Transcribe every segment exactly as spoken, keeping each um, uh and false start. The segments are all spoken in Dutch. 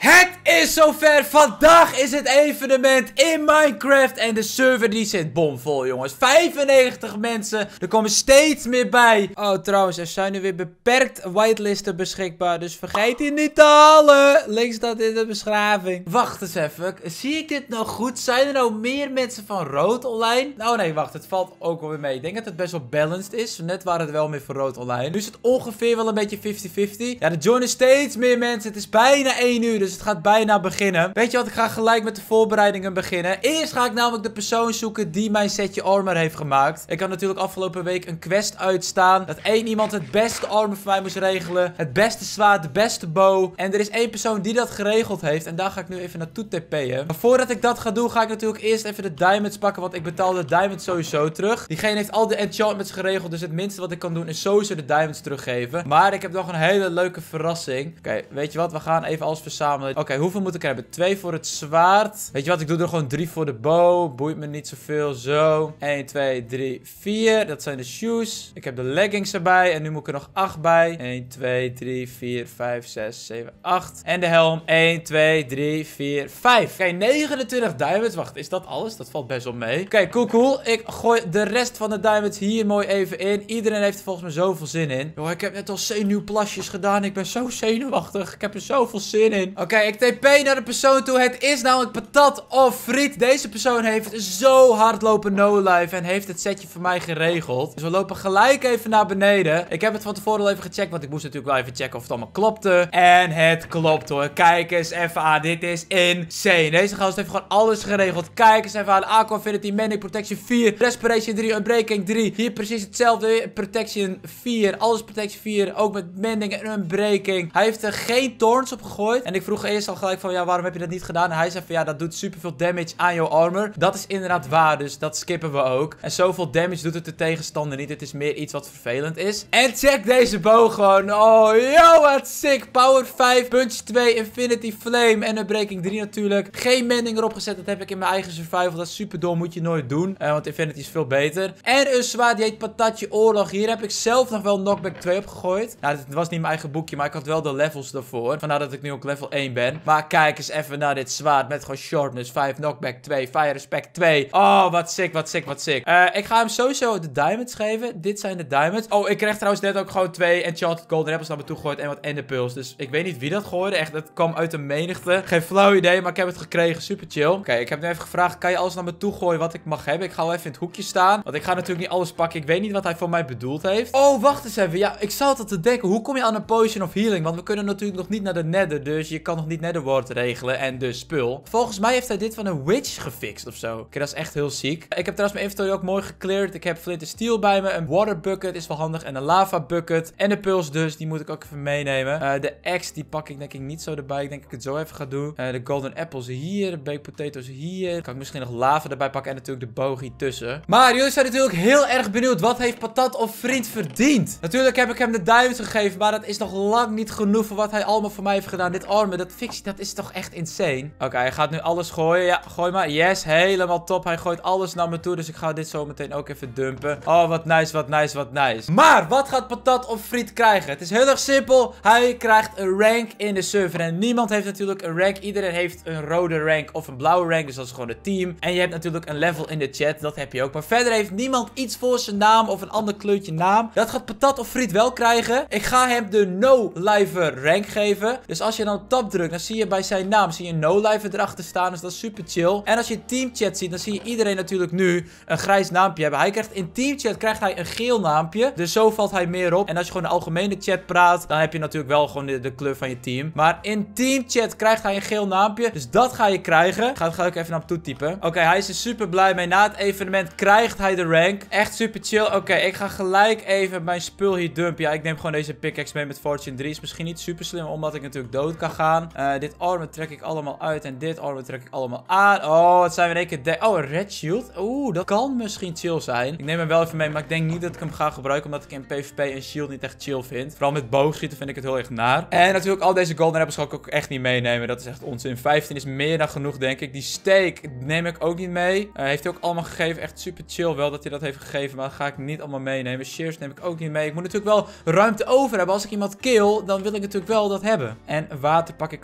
Het is zover. Vandaag is het evenement in Minecraft. En de server die zit bomvol, jongens. vijfennegentig mensen. Er komen steeds meer bij. Oh, trouwens, er zijn nu weer beperkt whitelisten beschikbaar. Dus vergeet die niet te halen. Link staat in de beschrijving. Wacht eens even. Zie ik dit nou goed? Zijn er nou meer mensen van rood online? Nou nee, wacht. Het valt ook wel weer mee. Ik denk dat het best wel balanced is. Net waren het wel meer voor rood online. Nu is het ongeveer wel een beetje vijftig vijftig. Ja, er joinen steeds meer mensen. Het is bijna één uur. Dus het gaat bijna beginnen. Weet je wat? Ik ga gelijk met de voorbereidingen beginnen. Eerst ga ik namelijk de persoon zoeken die mijn setje armor heeft gemaakt. Ik had natuurlijk afgelopen week een quest uitstaan. Dat één iemand het beste armor voor mij moest regelen. Het beste zwaard, de beste bow. En er is één persoon die dat geregeld heeft. En daar ga ik nu even naartoe tp'en. Maar voordat ik dat ga doen, ga ik natuurlijk eerst even de diamonds pakken. Want ik betaal de diamonds sowieso terug. Diegene heeft al de enchantments geregeld. Dus het minste wat ik kan doen is sowieso de diamonds teruggeven. Maar ik heb nog een hele leuke verrassing. Oké, okay, weet je wat? We gaan even alles verzamelen. Oké, okay, hoeveel moet ik er hebben? Twee voor het zwaard. Weet je wat? Ik doe er gewoon drie voor de bow. Boeit me niet zoveel. Zo. één, twee, drie, vier. Dat zijn de shoes. Ik heb de leggings erbij. En nu moet ik er nog acht bij. één, twee, drie, vier, vijf, zes, zeven, acht. En de helm. één, twee, drie, vier, vijf. Oké, okay, negenentwintig diamonds. Wacht, is dat alles? Dat valt best wel mee. Oké, okay, cool, cool. Ik gooi de rest van de diamonds hier mooi even in. Iedereen heeft er volgens mij zoveel zin in. Yo, ik heb net al zenuwplasjes gedaan. Ik ben zo zenuwachtig. Ik heb er zoveel zin in. Oké, okay, ik tp naar de persoon toe. Het is namelijk patat of friet. Deze persoon heeft zo hard lopen no-life en heeft het setje voor mij geregeld. Dus we lopen gelijk even naar beneden. Ik heb het van tevoren al even gecheckt, want ik moest natuurlijk wel even checken of het allemaal klopte. En het klopt hoor. Kijk eens even aan. Dit is insane. Deze gast heeft gewoon alles geregeld. Kijk eens even aan. Aqua Affinity, Mending, Protection vier, Respiration drie, Unbreaking drie. Hier precies hetzelfde. Protection vier. Alles Protection vier. Ook met Mending en Unbreaking. Hij heeft er geen thorns op gegooid. En ik vroeg eerst al gelijk van, ja, waarom heb je dat niet gedaan? En hij zei van, ja, dat doet superveel damage aan jouw armor. Dat is inderdaad waar, dus dat skippen we ook. En zoveel damage doet het de tegenstander niet. Het is meer iets wat vervelend is. En check deze bow gewoon. Oh, yo, wat sick. Power vijf, Punch twee, Infinity Flame en Unbreaking drie natuurlijk. Geen mending erop gezet. Dat heb ik in mijn eigen survival. Dat is super dom. Moet je nooit doen. Uh, want Infinity is veel beter. En een zwaard, die heet Patatje Oorlog. Hier heb ik zelf nog wel Knockback twee op gegooid. Nou, het was niet mijn eigen boekje, maar ik had wel de levels ervoor. Vandaar dat ik nu ook level één ben. Maar kijk eens even naar dit zwaard met gewoon Sharpness vijf, Knockback twee, Fire Respect twee. Oh, wat sick, wat sick, wat sick. Uh, ik ga hem sowieso de diamonds geven. Dit zijn de diamonds. Oh, ik kreeg trouwens net ook gewoon twee Enchanted Golden Apples naar me toe gegooid en wat Enderpearls. Dus ik weet niet wie dat gooide. Echt, dat kwam uit de menigte. Geen flauw idee, maar ik heb het gekregen. Super chill. Oké, okay, ik heb nu even gevraagd, kan je alles naar me toe gooien wat ik mag hebben? Ik ga wel even in het hoekje staan. Want ik ga natuurlijk niet alles pakken. Ik weet niet wat hij voor mij bedoeld heeft. Oh, wacht eens even. Ja, ik zat al te denken. Hoe kom je aan een potion of healing? Want we kunnen natuurlijk nog niet naar de nether. Dus je kan nog niet netherward regelen. En dus spul. Volgens mij heeft hij dit van een witch gefixt of zo. Oké, okay, dat is echt heel ziek. Ik heb trouwens mijn inventory ook mooi gecleared. Ik heb flint en steel bij me. Een water bucket is wel handig. En een lava bucket. En de puls dus. Die moet ik ook even meenemen. Uh, de axe die pak ik denk ik niet zo erbij. Ik denk dat ik het zo even ga doen. Uh, de golden apples hier. De baked potatoes hier. Kan ik misschien nog lava erbij pakken. En natuurlijk de boog hier tussen. Maar jullie zijn natuurlijk heel erg benieuwd. Wat heeft patat of vriend verdiend? Natuurlijk heb ik hem de diamonds gegeven. Maar dat is nog lang niet genoeg voor wat hij allemaal voor mij heeft gedaan. Dit armor, dat fictie, dat is toch echt insane. Oké, okay, hij gaat nu alles gooien. Ja, gooi maar. Yes, helemaal top. Hij gooit alles naar me toe. Dus ik ga dit zo meteen ook even dumpen. Oh, wat nice, wat nice, wat nice. Maar, wat gaat patat of friet krijgen? Het is heel erg simpel. Hij krijgt een rank in de server. En niemand heeft natuurlijk een rank. Iedereen heeft een rode rank of een blauwe rank. Dus dat is gewoon het team. En je hebt natuurlijk een level in de chat. Dat heb je ook. Maar verder heeft niemand iets voor zijn naam of een ander kleurtje naam. Dat gaat patat of friet wel krijgen. Ik ga hem de no-liver rank geven. Dus als je dan op tab drukt, dan zie je bij zijn naam zie je no-liver erachter staan. Dus dat is super chill. En als je teamchat ziet, dan zie je iedereen natuurlijk nu een grijs naampje hebben. Hij krijgt in teamchat krijgt hij een geel naampje. Dus zo valt hij meer op. En als je gewoon de algemene chat praat, dan heb je natuurlijk wel gewoon de, de kleur van je team. Maar in teamchat krijgt hij een geel naampje. Dus dat ga je krijgen. Ga, ga ik even naar hem toe typen. Oké, okay, hij is er super blij mee. Na het evenement krijgt hij de rank. Echt super chill. Oké, okay, ik ga gelijk even mijn spul hier dumpen. Ja, ik neem gewoon deze pickaxe mee met Fortune drie. Is misschien niet super slim, omdat ik natuurlijk dood kan gaan. Uh, dit armor trek ik allemaal uit. En dit armor trek ik allemaal aan. Oh, wat zijn we in één keer... Oh, een red shield. Oeh, dat kan misschien chill zijn. Ik neem hem wel even mee, maar ik denk niet dat ik hem ga gebruiken, omdat ik in PvP een shield niet echt chill vind. Vooral met boogschieten vind ik het heel erg naar. En natuurlijk al deze golden apples ga ik ook echt niet meenemen. Dat is echt onzin. vijftien is meer dan genoeg, denk ik. Die steak neem ik ook niet mee. Uh, heeft hij ook allemaal gegeven. Echt super chill wel dat hij dat heeft gegeven, maar dat ga ik niet allemaal meenemen. Shears neem ik ook niet mee. Ik moet natuurlijk wel ruimte over hebben. Als ik iemand kill, dan wil ik natuurlijk wel dat hebben. En water pak ik ook even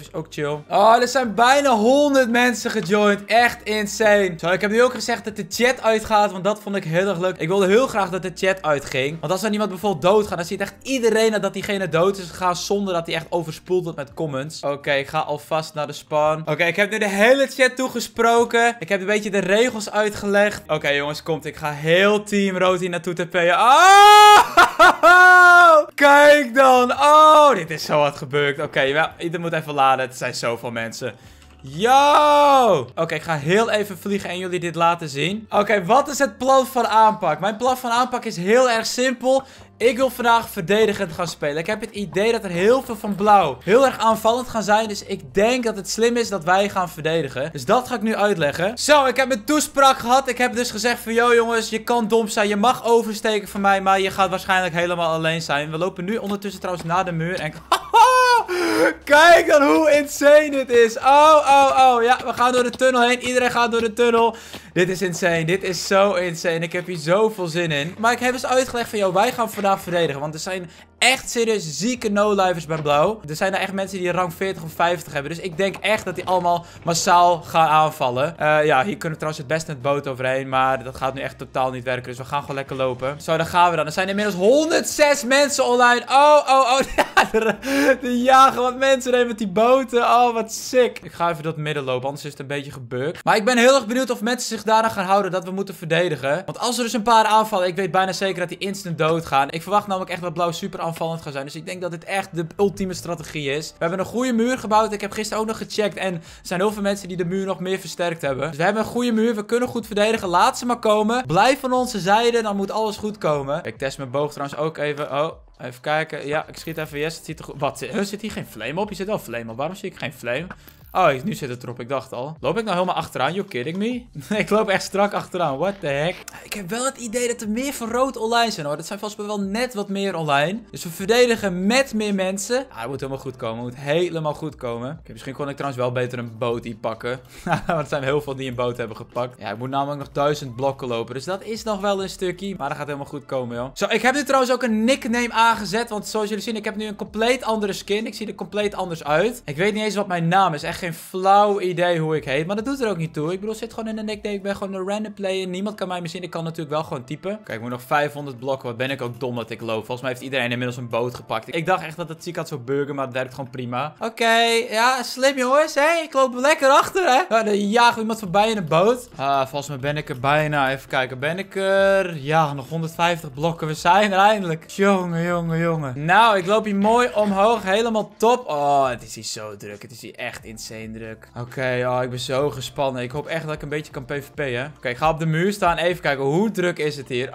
is ook chill. Oh, er zijn bijna honderd mensen gejoind. Echt insane. Zo, ik heb nu ook gezegd dat de chat uitgaat, want dat vond ik heel erg leuk. Ik wilde heel graag dat de chat uitging. Want als er iemand bijvoorbeeld doodgaat, dan ziet echt iedereen dat diegene dood is gegaan zonder dat hij echt overspoeld wordt met comments. Oké, okay, ik ga alvast naar de spawn. Oké, okay, ik heb nu de hele chat toegesproken. Ik heb een beetje de regels uitgelegd. Oké, okay, jongens, komt. Ik ga heel Team Rood hier naartoe tappen. Oh! Kijk dan. Oh, dit is zo wat gebeurd. Oké, okay, ieder moet even laden. Het zijn zoveel mensen. Yo! Oké, okay, ik ga heel even vliegen en jullie dit laten zien. Oké, okay, wat is het plan van aanpak? Mijn plan van aanpak is heel erg simpel. Ik wil vandaag verdedigend gaan spelen. Ik heb het idee dat er heel veel van blauw heel erg aanvallend gaan zijn. Dus ik denk dat het slim is dat wij gaan verdedigen. Dus dat ga ik nu uitleggen. Zo, ik heb mijn toespraak gehad. Ik heb dus gezegd van, yo jongens, je kan dom zijn. Je mag oversteken van mij, maar je gaat waarschijnlijk helemaal alleen zijn. We lopen nu ondertussen trouwens naar de muur. En kijk dan hoe insane dit is. Oh, oh, oh. Ja, we gaan door de tunnel heen. Iedereen gaat door de tunnel. Dit is insane. Dit is zo insane. Ik heb hier zoveel zin in. Maar ik heb dus uitgelegd van, joh, wij gaan vandaag verdedigen. Want er zijn echt serieus zieke no-lifers bij blauw. Er zijn er echt mensen die rang veertig of vijftig hebben. Dus ik denk echt dat die allemaal massaal gaan aanvallen. Uh, ja, hier kunnen we trouwens het best met boot overheen. Maar dat gaat nu echt totaal niet werken. Dus we gaan gewoon lekker lopen. Zo, daar gaan we dan. Er zijn inmiddels honderdzes mensen online. Oh, oh, oh. Ja, er, er jagen wat mensen heen met die boten. Oh, wat sick. Ik ga even door het midden lopen. Anders is het een beetje gebukt. Maar ik ben heel erg benieuwd of mensen zich daaraan gaan houden dat we moeten verdedigen. Want als er dus een paar aanvallen, ik weet bijna zeker dat die instant dood gaan. Ik verwacht namelijk echt dat blauw super aanvallend gaat zijn. Dus ik denk dat dit echt de ultieme strategie is. We hebben een goede muur gebouwd. Ik heb gisteren ook nog gecheckt. En er zijn heel veel mensen die de muur nog meer versterkt hebben. Dus we hebben een goede muur. We kunnen goed verdedigen. Laat ze maar komen. Blijf van onze zijde. Dan moet alles goed komen. Ik test mijn boog trouwens ook even. Oh. Even kijken. Ja, ik schiet even. Yes, het ziet er goed. Wat? Er zit hier geen flame op? Je zit wel flame op. Waarom zie ik geen flame? Oh, nu zit het erop. Ik dacht al. Loop ik nou helemaal achteraan? You kidding me? Ik loop echt strak achteraan. What the heck? Ik heb wel het idee dat er meer van rood online zijn hoor. Dat zijn vast wel net wat meer online. Dus we verdedigen met meer mensen. Ah, het moet helemaal goed komen. Het moet helemaal goed komen. Okay, misschien kon ik trouwens wel beter een boot hier pakken. Want er zijn heel veel die een boot hebben gepakt. Ja, ik moet namelijk nog duizend blokken lopen. Dus dat is nog wel een stukje. Maar dat gaat helemaal goed komen, joh. Zo, ik heb nu trouwens ook een nickname aangezet. Want zoals jullie zien, ik heb nu een compleet andere skin. Ik zie er compleet anders uit. Ik weet niet eens wat mijn naam is. Echt geen flauw idee hoe ik heet. Maar dat doet er ook niet toe. Ik bedoel, zit gewoon in de nickname. Ik ben gewoon een random player. Niemand kan mij meer zien. Ik kan natuurlijk wel gewoon typen. Kijk, ik moet nog vijfhonderd blokken. Wat ben ik ook dom dat ik loop. Volgens mij heeft iedereen inmiddels een boot gepakt. Ik dacht echt dat het ziek had zou burgen. Maar het werkt gewoon prima. Oké. Okay, ja, slim jongens. Hé, hey, ik loop lekker achter, hè. Ja, dan jaagt iemand voorbij in een boot. Ah, volgens mij ben ik er bijna. Even kijken. Ben ik er? Ja, nog honderdvijftig blokken. We zijn er eindelijk. Jongen, jongen, jongen. Nou, ik loop hier mooi omhoog. Helemaal top. Oh, het is hier zo druk. Het is hier echt insane druk. Oké, okay, oh, ik ben zo gespannen. Ik hoop echt dat ik een beetje kan PvP, hè. Oké, okay, ik ga op de muur staan. Even kijken, hoe druk is het hier?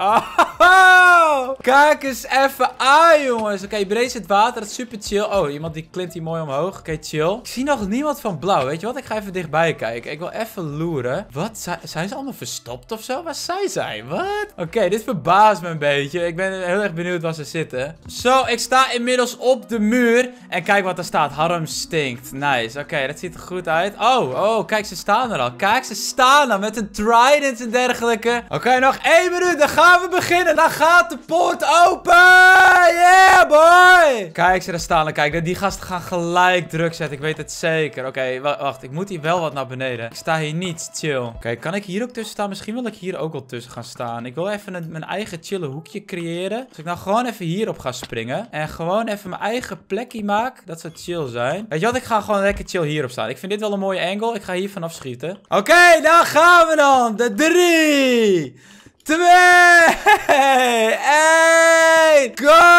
Oh, kijk eens even aan, jongens. Oké, okay, breed het water. Dat is super chill. Oh, iemand die klimt hier mooi omhoog. Oké, okay, chill. Ik zie nog niemand van blauw. Weet je wat? Ik ga even dichtbij kijken. Ik wil even loeren. Wat? Zijn, zijn ze allemaal verstopt of zo? Waar zijn zij? Wat? Oké, okay, dit verbaast me een beetje. Ik ben heel erg benieuwd waar ze zitten. Zo, ik sta inmiddels op de muur. En kijk wat er staat. Harm stinkt. Nice. Oké, okay, dat ziet er goed uit. Oh, oh, kijk, ze staan er al. Kijk, ze staan er met een trident en dergelijke. Oké, okay, nog één minuut. Dan gaan we beginnen. Dan gaat de poort open. Yeah, boy. Kijk, ze daar staan. Kijk, die gasten gaan gelijk druk zetten. Ik weet het zeker. Oké, okay, wacht. Ik moet hier wel wat naar beneden. Ik sta hier niet. Chill. Oké, okay, kan ik hier ook tussen staan? Misschien wil ik hier ook wel tussen gaan staan. Ik wil even een, mijn eigen chille hoekje creëren. Dus ik nou gewoon even hierop ga springen. En gewoon even mijn eigen plekje maak. Dat zou chill zijn. Weet je wat? Ik ga gewoon lekker chill hierop staan. Ik vind dit wel een mooie angle. Ik ga hier vanaf schieten. Oké, okay, dan gaan we dan. De drie, twee, één,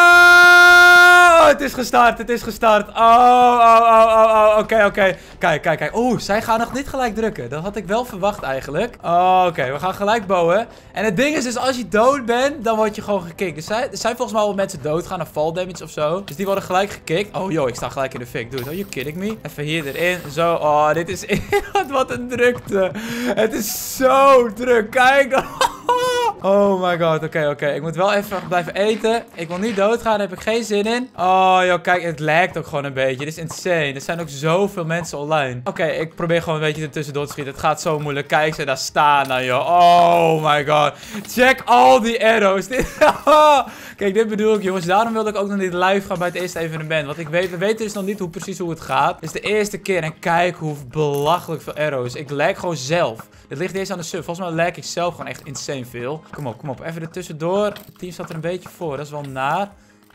go! Het is gestart, het is gestart. Oh, oh, oh, oh, oh. Oké, okay, oké. Okay. Kijk, kijk, kijk. Oeh, zij gaan nog niet gelijk drukken. Dat had ik wel verwacht eigenlijk. Oh, oké, okay. We gaan gelijk bouwen. En het ding is dus, als je dood bent, dan word je gewoon gekikt. Dus er zijn volgens mij wel mensen doodgaan of fall damage of zo. Dus die worden gelijk gekikt. Oh, joh, ik sta gelijk in de fik. Dude, are you kidding me? Even hier erin. Zo, oh, dit is... Wat een drukte. Het is zo druk. Kijk. Oh my god, oké, okay, oké. Okay. Ik moet wel even blijven eten. Ik wil niet doodgaan, daar heb ik geen zin in. Oh, joh, kijk, het lijkt ook gewoon een beetje. Dit is insane. Er zijn ook zoveel mensen online. Oké, okay, ik probeer gewoon een beetje ertussendoor te schieten. Het gaat zo moeilijk. Kijk ze daar staan nou, joh. Oh my god. Check al die arrows. Kijk, dit bedoel ik, jongens. Daarom wilde ik ook nog niet live gaan bij het eerste evenement. Want ik weet, we weten dus nog niet hoe precies hoe het gaat. Het is de eerste keer en kijk hoe belachelijk veel arrows. Ik lijk gewoon zelf. Dit ligt niet eens aan de sub. Volgens mij lijk ik zelf gewoon echt insane veel. Kom op, kom op. Even er tussendoor. Het team staat er een beetje voor. Dat is wel naar.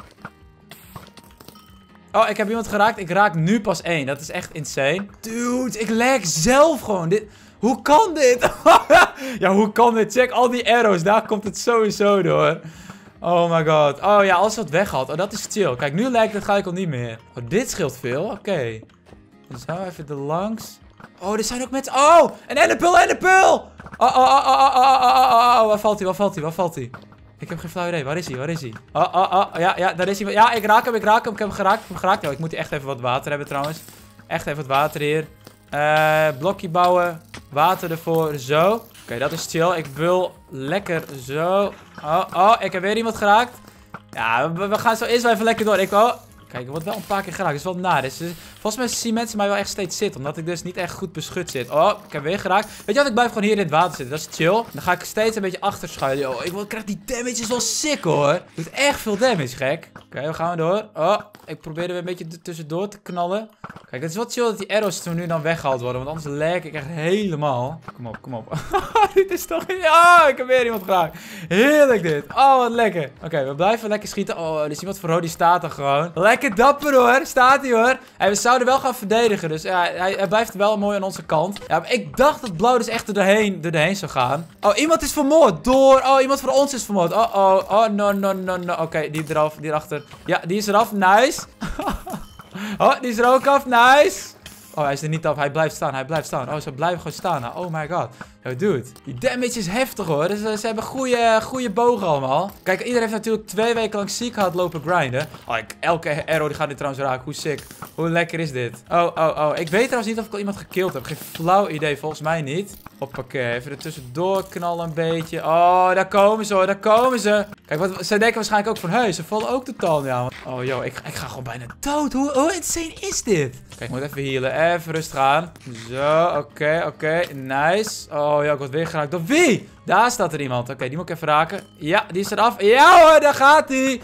Oh, ik heb iemand geraakt. Ik raak nu pas één. Dat is echt insane. Dude, ik lijk zelf gewoon. Dit... Hoe kan dit? Ja, hoe kan dit? Check al die arrows. Daar komt het sowieso door. Oh my god. Oh ja, als ze het weghaalt. Oh, dat is chill. Kijk, nu lijkt het gelijk al niet meer. Oh, dit scheelt veel. Oké. Okay. Zo, even er langs. Oh, er zijn ook mensen... Oh, een ennepul, ennepul! Oh, oh, oh, oh, oh, oh, oh, oh, waar valt hij, waar valt hij, waar valt hij? Ik heb geen flauw idee, waar is hij, waar is hij? Oh, oh, oh, ja, ja, daar is hij. Ja, ik raak hem, ik raak hem, ik heb hem geraakt, ik heb hem geraakt. Oh, ik moet hier echt even wat water hebben trouwens. Echt even wat water hier. Uh, blokje bouwen, water ervoor, zo. Oké, okay, dat is chill. Ik wil lekker zo. Oh, oh, ik heb weer iemand geraakt. Ja, we, we gaan zo eerst wel even lekker door. Ik, oh... Kijk, ik word wel een paar keer geraakt. Dat is wel naar. Dus, volgens mij zien mensen mij wel echt steeds zitten. Omdat ik dus niet echt goed beschut zit. Oh, ik heb weer geraakt. Weet je wat? Ik blijf gewoon hier in het water zitten. Dat is chill. Dan ga ik steeds een beetje achter schuilen. Oh, ik, ik krijg die damage. Is wel sick hoor. Doet echt veel damage, gek. Oké, okay, we gaan door. Oh, ik probeer er weer een beetje tussendoor te knallen. Kijk, het is wel chill dat die arrows toen nu dan weggehaald worden. Want anders lijk ik echt helemaal. Kom op, kom op. Dit is toch... Oh, ik heb weer iemand geraakt. Heerlijk dit. Oh, wat lekker. Oké, okay, we blijven lekker schieten. Oh, er is iemand voor die staat er gewoon. Lekker dapper hoor. Staat hij hoor. En we zouden wel gaan verdedigen. Dus ja, hij, hij blijft wel mooi aan onze kant. Ja, maar ik dacht dat blauw dus echt er doorheen, er doorheen zou gaan. Oh, iemand is vermoord. Door. Oh, iemand van ons is vermoord. Oh, oh. Oh, no, no, no, no. Oké, okay, die eraf. Die erachter. Ja, die is eraf. Nice. Oh, die is er ook af. Nice. Oh, hij is er niet af. Hij blijft staan. Hij blijft staan. Oh, ze blijven gewoon staan. Oh my god. Yo, dude. Die damage is heftig hoor. Dus, uh, ze hebben goede, goede bogen allemaal. Kijk, iedereen heeft natuurlijk twee weken lang ziek gehad lopen grinden. Oh, ik, elke arrow die gaat dit trouwens raken. Hoe sick. Hoe lekker is dit? Oh, oh, oh. Ik weet trouwens niet of ik al iemand gekilld heb. Geen flauw idee. Volgens mij niet. Hoppakee. Even er tussendoor knallen een beetje. Oh, daar komen ze hoor. Daar komen ze. Kijk, wat, ze denken waarschijnlijk ook van... Hey, ze vallen ook totaal niet aan. Oh, joh. Ik, ik ga gewoon bijna dood. Hoe, hoe insane is dit? Kijk, ik moet even healen. Even rustig aan. Zo, oké, okay, oké. Okay. Nice. Oh, ja, ik word weer geraakt. Door wie? Daar staat er iemand. Oké, okay, die moet ik even raken. Ja, die is eraf. Ja hoor, daar gaat hij.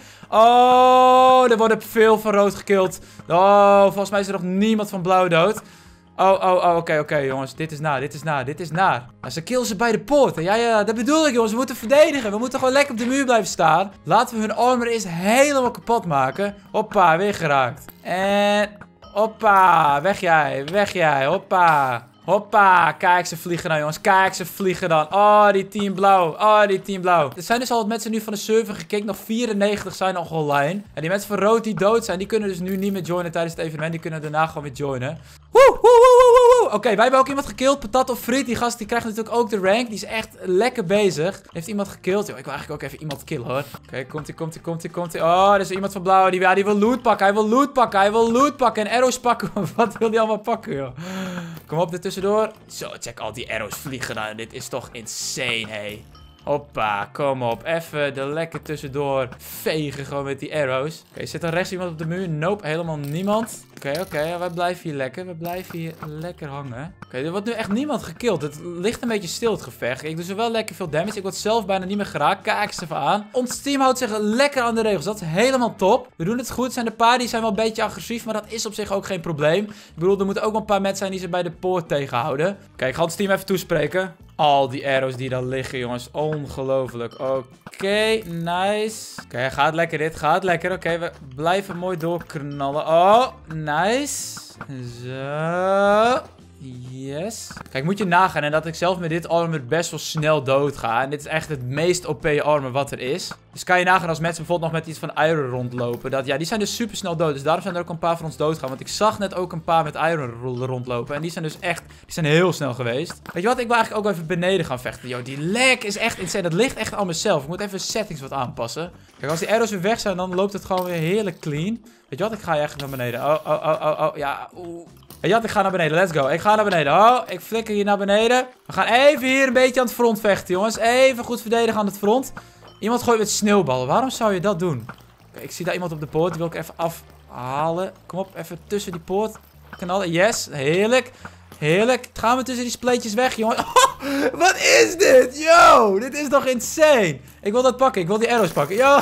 Oh, er worden veel van rood gekild. Oh, volgens mij is er nog niemand van blauw dood. Oh, oh, oh, oké, okay, oké, okay, jongens. Dit is naar, dit is naar, dit is naar. Nou, ze killen ze bij de poorten. Ja, ja, dat bedoel ik, jongens. We moeten verdedigen. We moeten gewoon lekker op de muur blijven staan. Laten we hun armor eerst helemaal kapot maken. Hoppa, weer geraakt. En... Hoppa, weg jij, weg jij. Hoppa. Hoppa, kijk ze vliegen nou jongens, kijk ze vliegen dan. Oh, die team blauw, oh, die team blauw. Er zijn dus al wat mensen nu van de server gekeken, nog vierennegentig zijn nog online. En die mensen van rood die dood zijn, die kunnen dus nu niet meer joinen tijdens het evenement. Die kunnen daarna gewoon weer joinen. Woe, woe, woe, woe, woe. Oké, okay, wij hebben ook iemand gekilld, Patat of Friet. Die gast die krijgt natuurlijk ook de rank, die is echt lekker bezig. Heeft iemand gekilld? Yo, ik wil eigenlijk ook even iemand killen hoor. Oké, okay, komt ie, komt ie, komt ie, komt ie. Oh, er is iemand van blauw, die, ja, die wil loot pakken, hij wil loot pakken, hij wil loot pakken en arrows pakken. Wat wil die allemaal pakken joh? Kom op, er tussendoor. Zo, check al die arrows vliegen nou. Dit is toch insane, hé. Hoppa, kom op. Even er lekker tussendoor vegen gewoon met die arrows. Oké, okay, zit er rechts iemand op de muur? Nope, helemaal niemand. Oké, okay, oké. Okay, ja, wij blijven hier lekker. We blijven hier lekker hangen. Oké, okay, er wordt nu echt niemand gekild. Het ligt een beetje stil het gevecht. Ik doe zo wel lekker veel damage. Ik word zelf bijna niet meer geraakt. Kijk eens even aan. Ons team houdt zich lekker aan de regels. Dat is helemaal top. We doen het goed. Er zijn een paar die zijn wel een beetje agressief. Maar dat is op zich ook geen probleem. Ik bedoel, er moeten ook wel een paar mensen zijn die ze bij de poort tegenhouden. Kijk, okay, ik ga ons team even toespreken. Al die arrows die daar liggen, jongens. Ongelooflijk. Oké, okay, nice. Oké, okay, gaat lekker dit. Gaat lekker. Oké, okay, we blijven mooi doorknallen. Oh, nice. Zo. Yes. Kijk, moet je nagaan en dat ik zelf met dit armor best wel snel dood ga. En dit is echt het meest O P armor wat er is. Dus kan je nagaan als mensen bijvoorbeeld nog met iets van iron rondlopen. Dat, ja, die zijn dus super snel dood. Dus daarom zijn er ook een paar van ons doodgaan. Want ik zag net ook een paar met iron rondlopen. En die zijn dus echt, die zijn heel snel geweest. Weet je wat, ik wil eigenlijk ook even beneden gaan vechten. Yo, die lag is echt insane. Dat ligt echt aan mezelf. Ik moet even settings wat aanpassen. Kijk, als die arrows weer weg zijn, dan loopt het gewoon weer heerlijk clean. Weet je wat, ik ga eigenlijk naar beneden. Oh, oh, oh, oh, oh, ja, oeh. Hey, Jat, ik ga naar beneden. Let's go. Ik ga naar beneden. Oh, ik flikker hier naar beneden. We gaan even hier een beetje aan het front vechten, jongens. Even goed verdedigen aan het front. Iemand gooit met sneeuwballen. Waarom zou je dat doen? Kijk, ik zie daar iemand op de poort. Die wil ik even afhalen. Kom op, even tussen die poort knallen. Yes, heerlijk. Heerlijk. Gaan we tussen die spleetjes weg, jongens. Oh, wat is dit? Yo, dit is toch insane? Ik wil dat pakken. Ik wil die arrows pakken. Yo.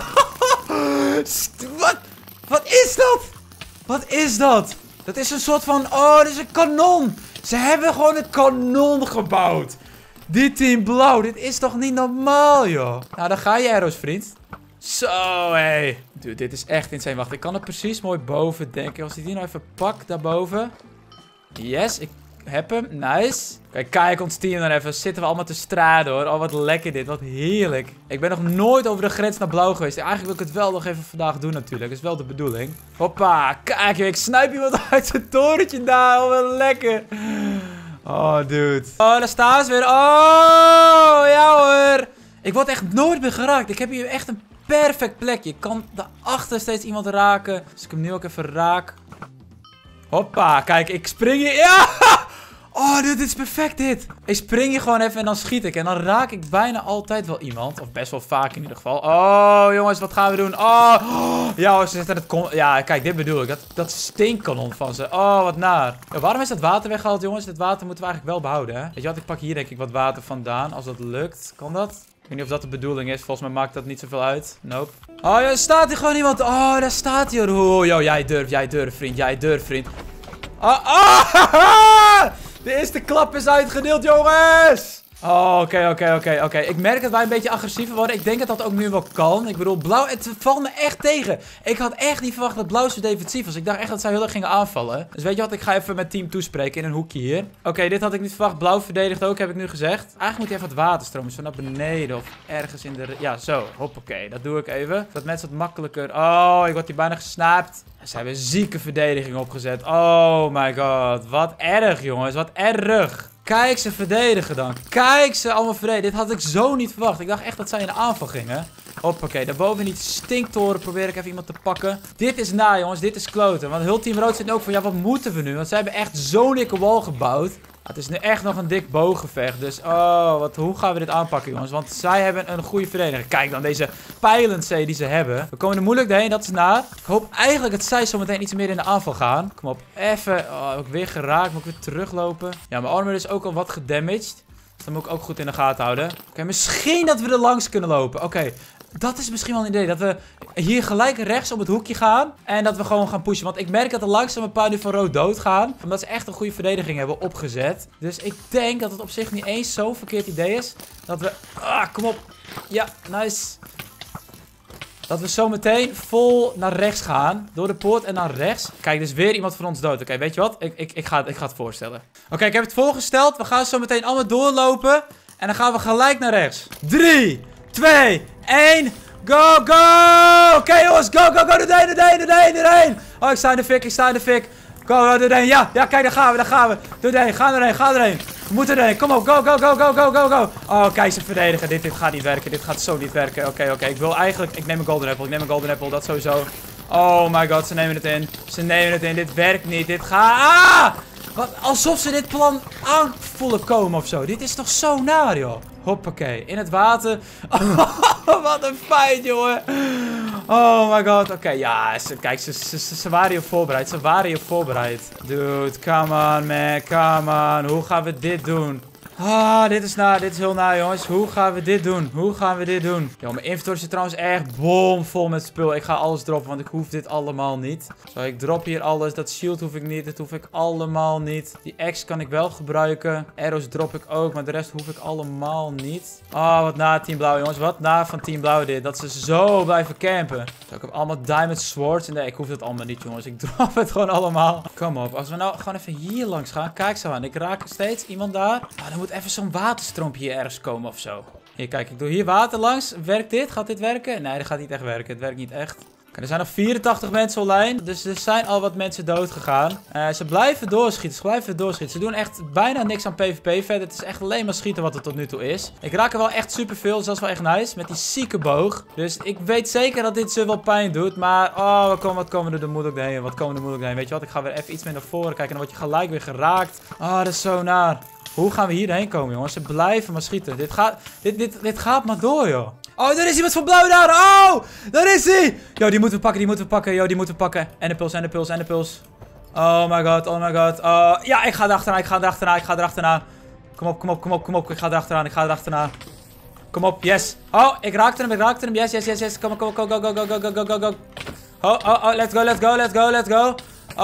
Wat? Wat is dat? Wat is dat? Dat is een soort van... Oh, dit is een kanon. Ze hebben gewoon een kanon gebouwd. Die team blauw. Dit is toch niet normaal, joh. Nou, dan ga je arrows, vriend. Zo, hé. Hey. Dude, dit is echt insane. Wacht, ik kan er precies mooi boven denken. Als ik die nou even pak, daarboven. Yes, ik heb hem. Nice. Kijk, kijk ons team dan even. Zitten we allemaal te straden, hoor. Oh, wat lekker dit. Wat heerlijk. Ik ben nog nooit over de grens naar blauw geweest. Eigenlijk wil ik het wel nog even vandaag doen, natuurlijk. Dat is wel de bedoeling. Hoppa. Kijk, ik snipe iemand uit zijn torentje daar. Oh, wat lekker. Oh, dude. Oh, daar staan ze weer. Oh, ja hoor. Ik word echt nooit meer geraakt. Ik heb hier echt een perfect plekje. Ik kan daarachter steeds iemand raken. Dus ik hem nu ook even raak. Hoppa, kijk, ik spring hier. Ja! Oh, dit is perfect dit. Ik spring hier gewoon even en dan schiet ik. En dan raak ik bijna altijd wel iemand. Of best wel vaak in ieder geval. Oh, jongens, wat gaan we doen? Oh, ja, ze zetten het... Ja, kijk, dit bedoel ik. Dat, dat stinkkanon van ze. Oh, wat naar. Ja, waarom is dat water weggehaald, jongens? Dit water moeten we eigenlijk wel behouden, hè? Weet je wat, ik pak hier denk ik wat water vandaan. Als dat lukt. Kan dat? Ik weet niet of dat de bedoeling is. Volgens mij maakt dat niet zoveel uit. Nope. Oh, ja, er staat hier gewoon iemand. Oh, daar staat hij. Oh, yo, jij durft, jij durft, vriend. Jij durft, vriend. Oh, oh, de eerste klap is uitgedeeld, jongens. Oh, oké, oké, oké, oké. Ik merk dat wij een beetje agressiever worden. Ik denk dat dat ook nu wel kan. Ik bedoel, blauw, het valt me echt tegen. Ik had echt niet verwacht dat blauw zo defensief was. Ik dacht echt dat zij heel erg gingen aanvallen. Dus weet je wat, ik ga even mijn team toespreken in een hoekje hier. Oké, okay, dit had ik niet verwacht. Blauw verdedigt ook, heb ik nu gezegd. Eigenlijk moet hij even wat water stromen. Zo naar beneden of ergens in de... Ja, zo. Hoppakee, dat doe ik even. Dat mensen wat makkelijker... Oh, ik word hier bijna gesnaapt. Ze hebben zieke verdediging opgezet. Oh my god. Wat erg, jongens. Wat erg. Kijk ze verdedigen dan. Kijk ze allemaal verdedigen. Dit had ik zo niet verwacht. Ik dacht echt dat zij in de aanval gingen. Hoppakee. Daarboven in die stinktoren probeer ik even iemand te pakken. Dit is na, jongens. Dit is kloten. Want heel Team Rood zit ook van, ja, wat moeten we nu? Want zij hebben echt zo'n dikke wal gebouwd. Het is nu echt nog een dik booggevecht. Dus, oh, wat, hoe gaan we dit aanpakken, jongens? Want zij hebben een goede verdediger. Kijk dan, deze pijlen die ze hebben. We komen er moeilijk doorheen, dat is naar. Ik hoop eigenlijk dat zij zo meteen iets meer in de aanval gaan. Kom op, even. Oh, heb ik weer geraakt. Moet ik weer teruglopen? Ja, mijn armor is ook al wat gedamaged. Dus dat moet ik ook goed in de gaten houden. Oké, okay, misschien dat we er langs kunnen lopen. Oké. Okay. Dat is misschien wel een idee. Dat we hier gelijk rechts op het hoekje gaan. En dat we gewoon gaan pushen. Want ik merk dat er langzaam een paar nu van rood doodgaan. Omdat ze echt een goede verdediging hebben opgezet. Dus ik denk dat het op zich niet eens zo'n verkeerd idee is. Dat we... Ah, kom op. Ja, nice. Dat we zo meteen vol naar rechts gaan. Door de poort en naar rechts. Kijk, er is weer iemand van ons dood. Oké, okay, weet je wat? Ik, ik, ik, ga, ik ga het voorstellen. Oké, okay, ik heb het voorgesteld. We gaan zo meteen allemaal doorlopen. En dan gaan we gelijk naar rechts. drie, twee, één. Go, go! Oké, okay, jongens, go, go, go. Erheen, erheen, erheen, erheen. Oh, ik sta in de fik, ik sta in de fik. Go, go, erheen. Ja, ja, kijk, daar gaan we, daar gaan we. Erheen, ga erheen, ga erheen. We moeten erheen. Kom op, go, go, go, go, go, go, go. Oh, kijk, ze verdedigen. Dit, dit gaat niet werken. Dit gaat zo niet werken. Oké, okay, oké. Okay. Ik wil eigenlijk... Ik neem een golden apple. Ik neem een golden apple. Dat sowieso. Oh my god, ze nemen het in. Ze nemen het in. Dit werkt niet. Dit gaat... Ah! Wat, alsof ze dit plan aan voelen komen of zo. Dit is toch zo naar, joh. Hoppakee. In het water. Oh, wat een feit, jongen. Oh my god. Oké, okay, ja. Ze, kijk, ze, ze, ze, ze waren hier voorbereid. Ze waren hier voorbereid. Dude, come on, man. Come on. Hoe gaan we dit doen? Ah, dit is na, dit is heel na, jongens. Hoe gaan we dit doen? Hoe gaan we dit doen? Yo, mijn inventory zit trouwens echt bomvol met spul. Ik ga alles droppen, want ik hoef dit allemaal niet. Zo, ik drop hier alles. Dat shield hoef ik niet. Dat hoef ik allemaal niet. Die axe kan ik wel gebruiken. Arrows drop ik ook, maar de rest hoef ik allemaal niet. Ah, oh, wat na Team Blauw, jongens. Wat na van Team Blauw dit. Dat ze zo blijven campen. Zo, ik heb allemaal diamond swords. Nee, ik hoef dat allemaal niet, jongens. Ik drop het gewoon allemaal. Kom op. Als we nou gewoon even hier langs gaan. Kijk zo aan. Ik raak steeds iemand daar. Ah, dan moet even zo'n waterstroompje hier ergens komen of zo. Hier, kijk, ik doe hier water langs. Werkt dit? Gaat dit werken? Nee, dat gaat niet echt werken. Het werkt niet echt. Er zijn nog vierentachtig mensen online. Dus er zijn al wat mensen dood gegaan. Uh, ze blijven doorschieten. Ze blijven doorschieten. Ze doen echt bijna niks aan PvP verder. Het is echt alleen maar schieten wat het tot nu toe is. Ik raak er wel echt superveel. Dus dat is wel echt nice. Met die zieke boog. Dus ik weet zeker dat dit ze wel pijn doet. Maar oh, wat komen, wat komen er de moeilijk heen? Wat komen er moeilijk heen? Weet je wat? Ik ga weer even iets meer naar voren kijken. En dan word je gelijk weer geraakt. Oh, dat is zo naar. Hoe gaan we hierheen komen, jongens? Ze blijven maar schieten. Dit gaat, dit, dit, dit gaat maar door, joh. Oh, daar is iemand van blauw daar. Oh, daar is hij. Yo, die moeten we pakken, die moeten we pakken. Yo, die moeten we pakken. En de puls, en de puls, en de puls. Oh my god, oh my god. Uh, ja, ik ga erachteraan, ik ga erachteraan, ik ga erachteraan. Kom op, kom op, kom op, kom op. Ik ga erachteraan, ik ga erachteraan. Kom op, yes. Oh, ik raakte hem, ik raakte hem. Yes, yes, yes, yes. Kom op, kom op, go, go, go, go, go, go, go, go. Oh, oh, oh, let's go, let's go, let's go, let's go.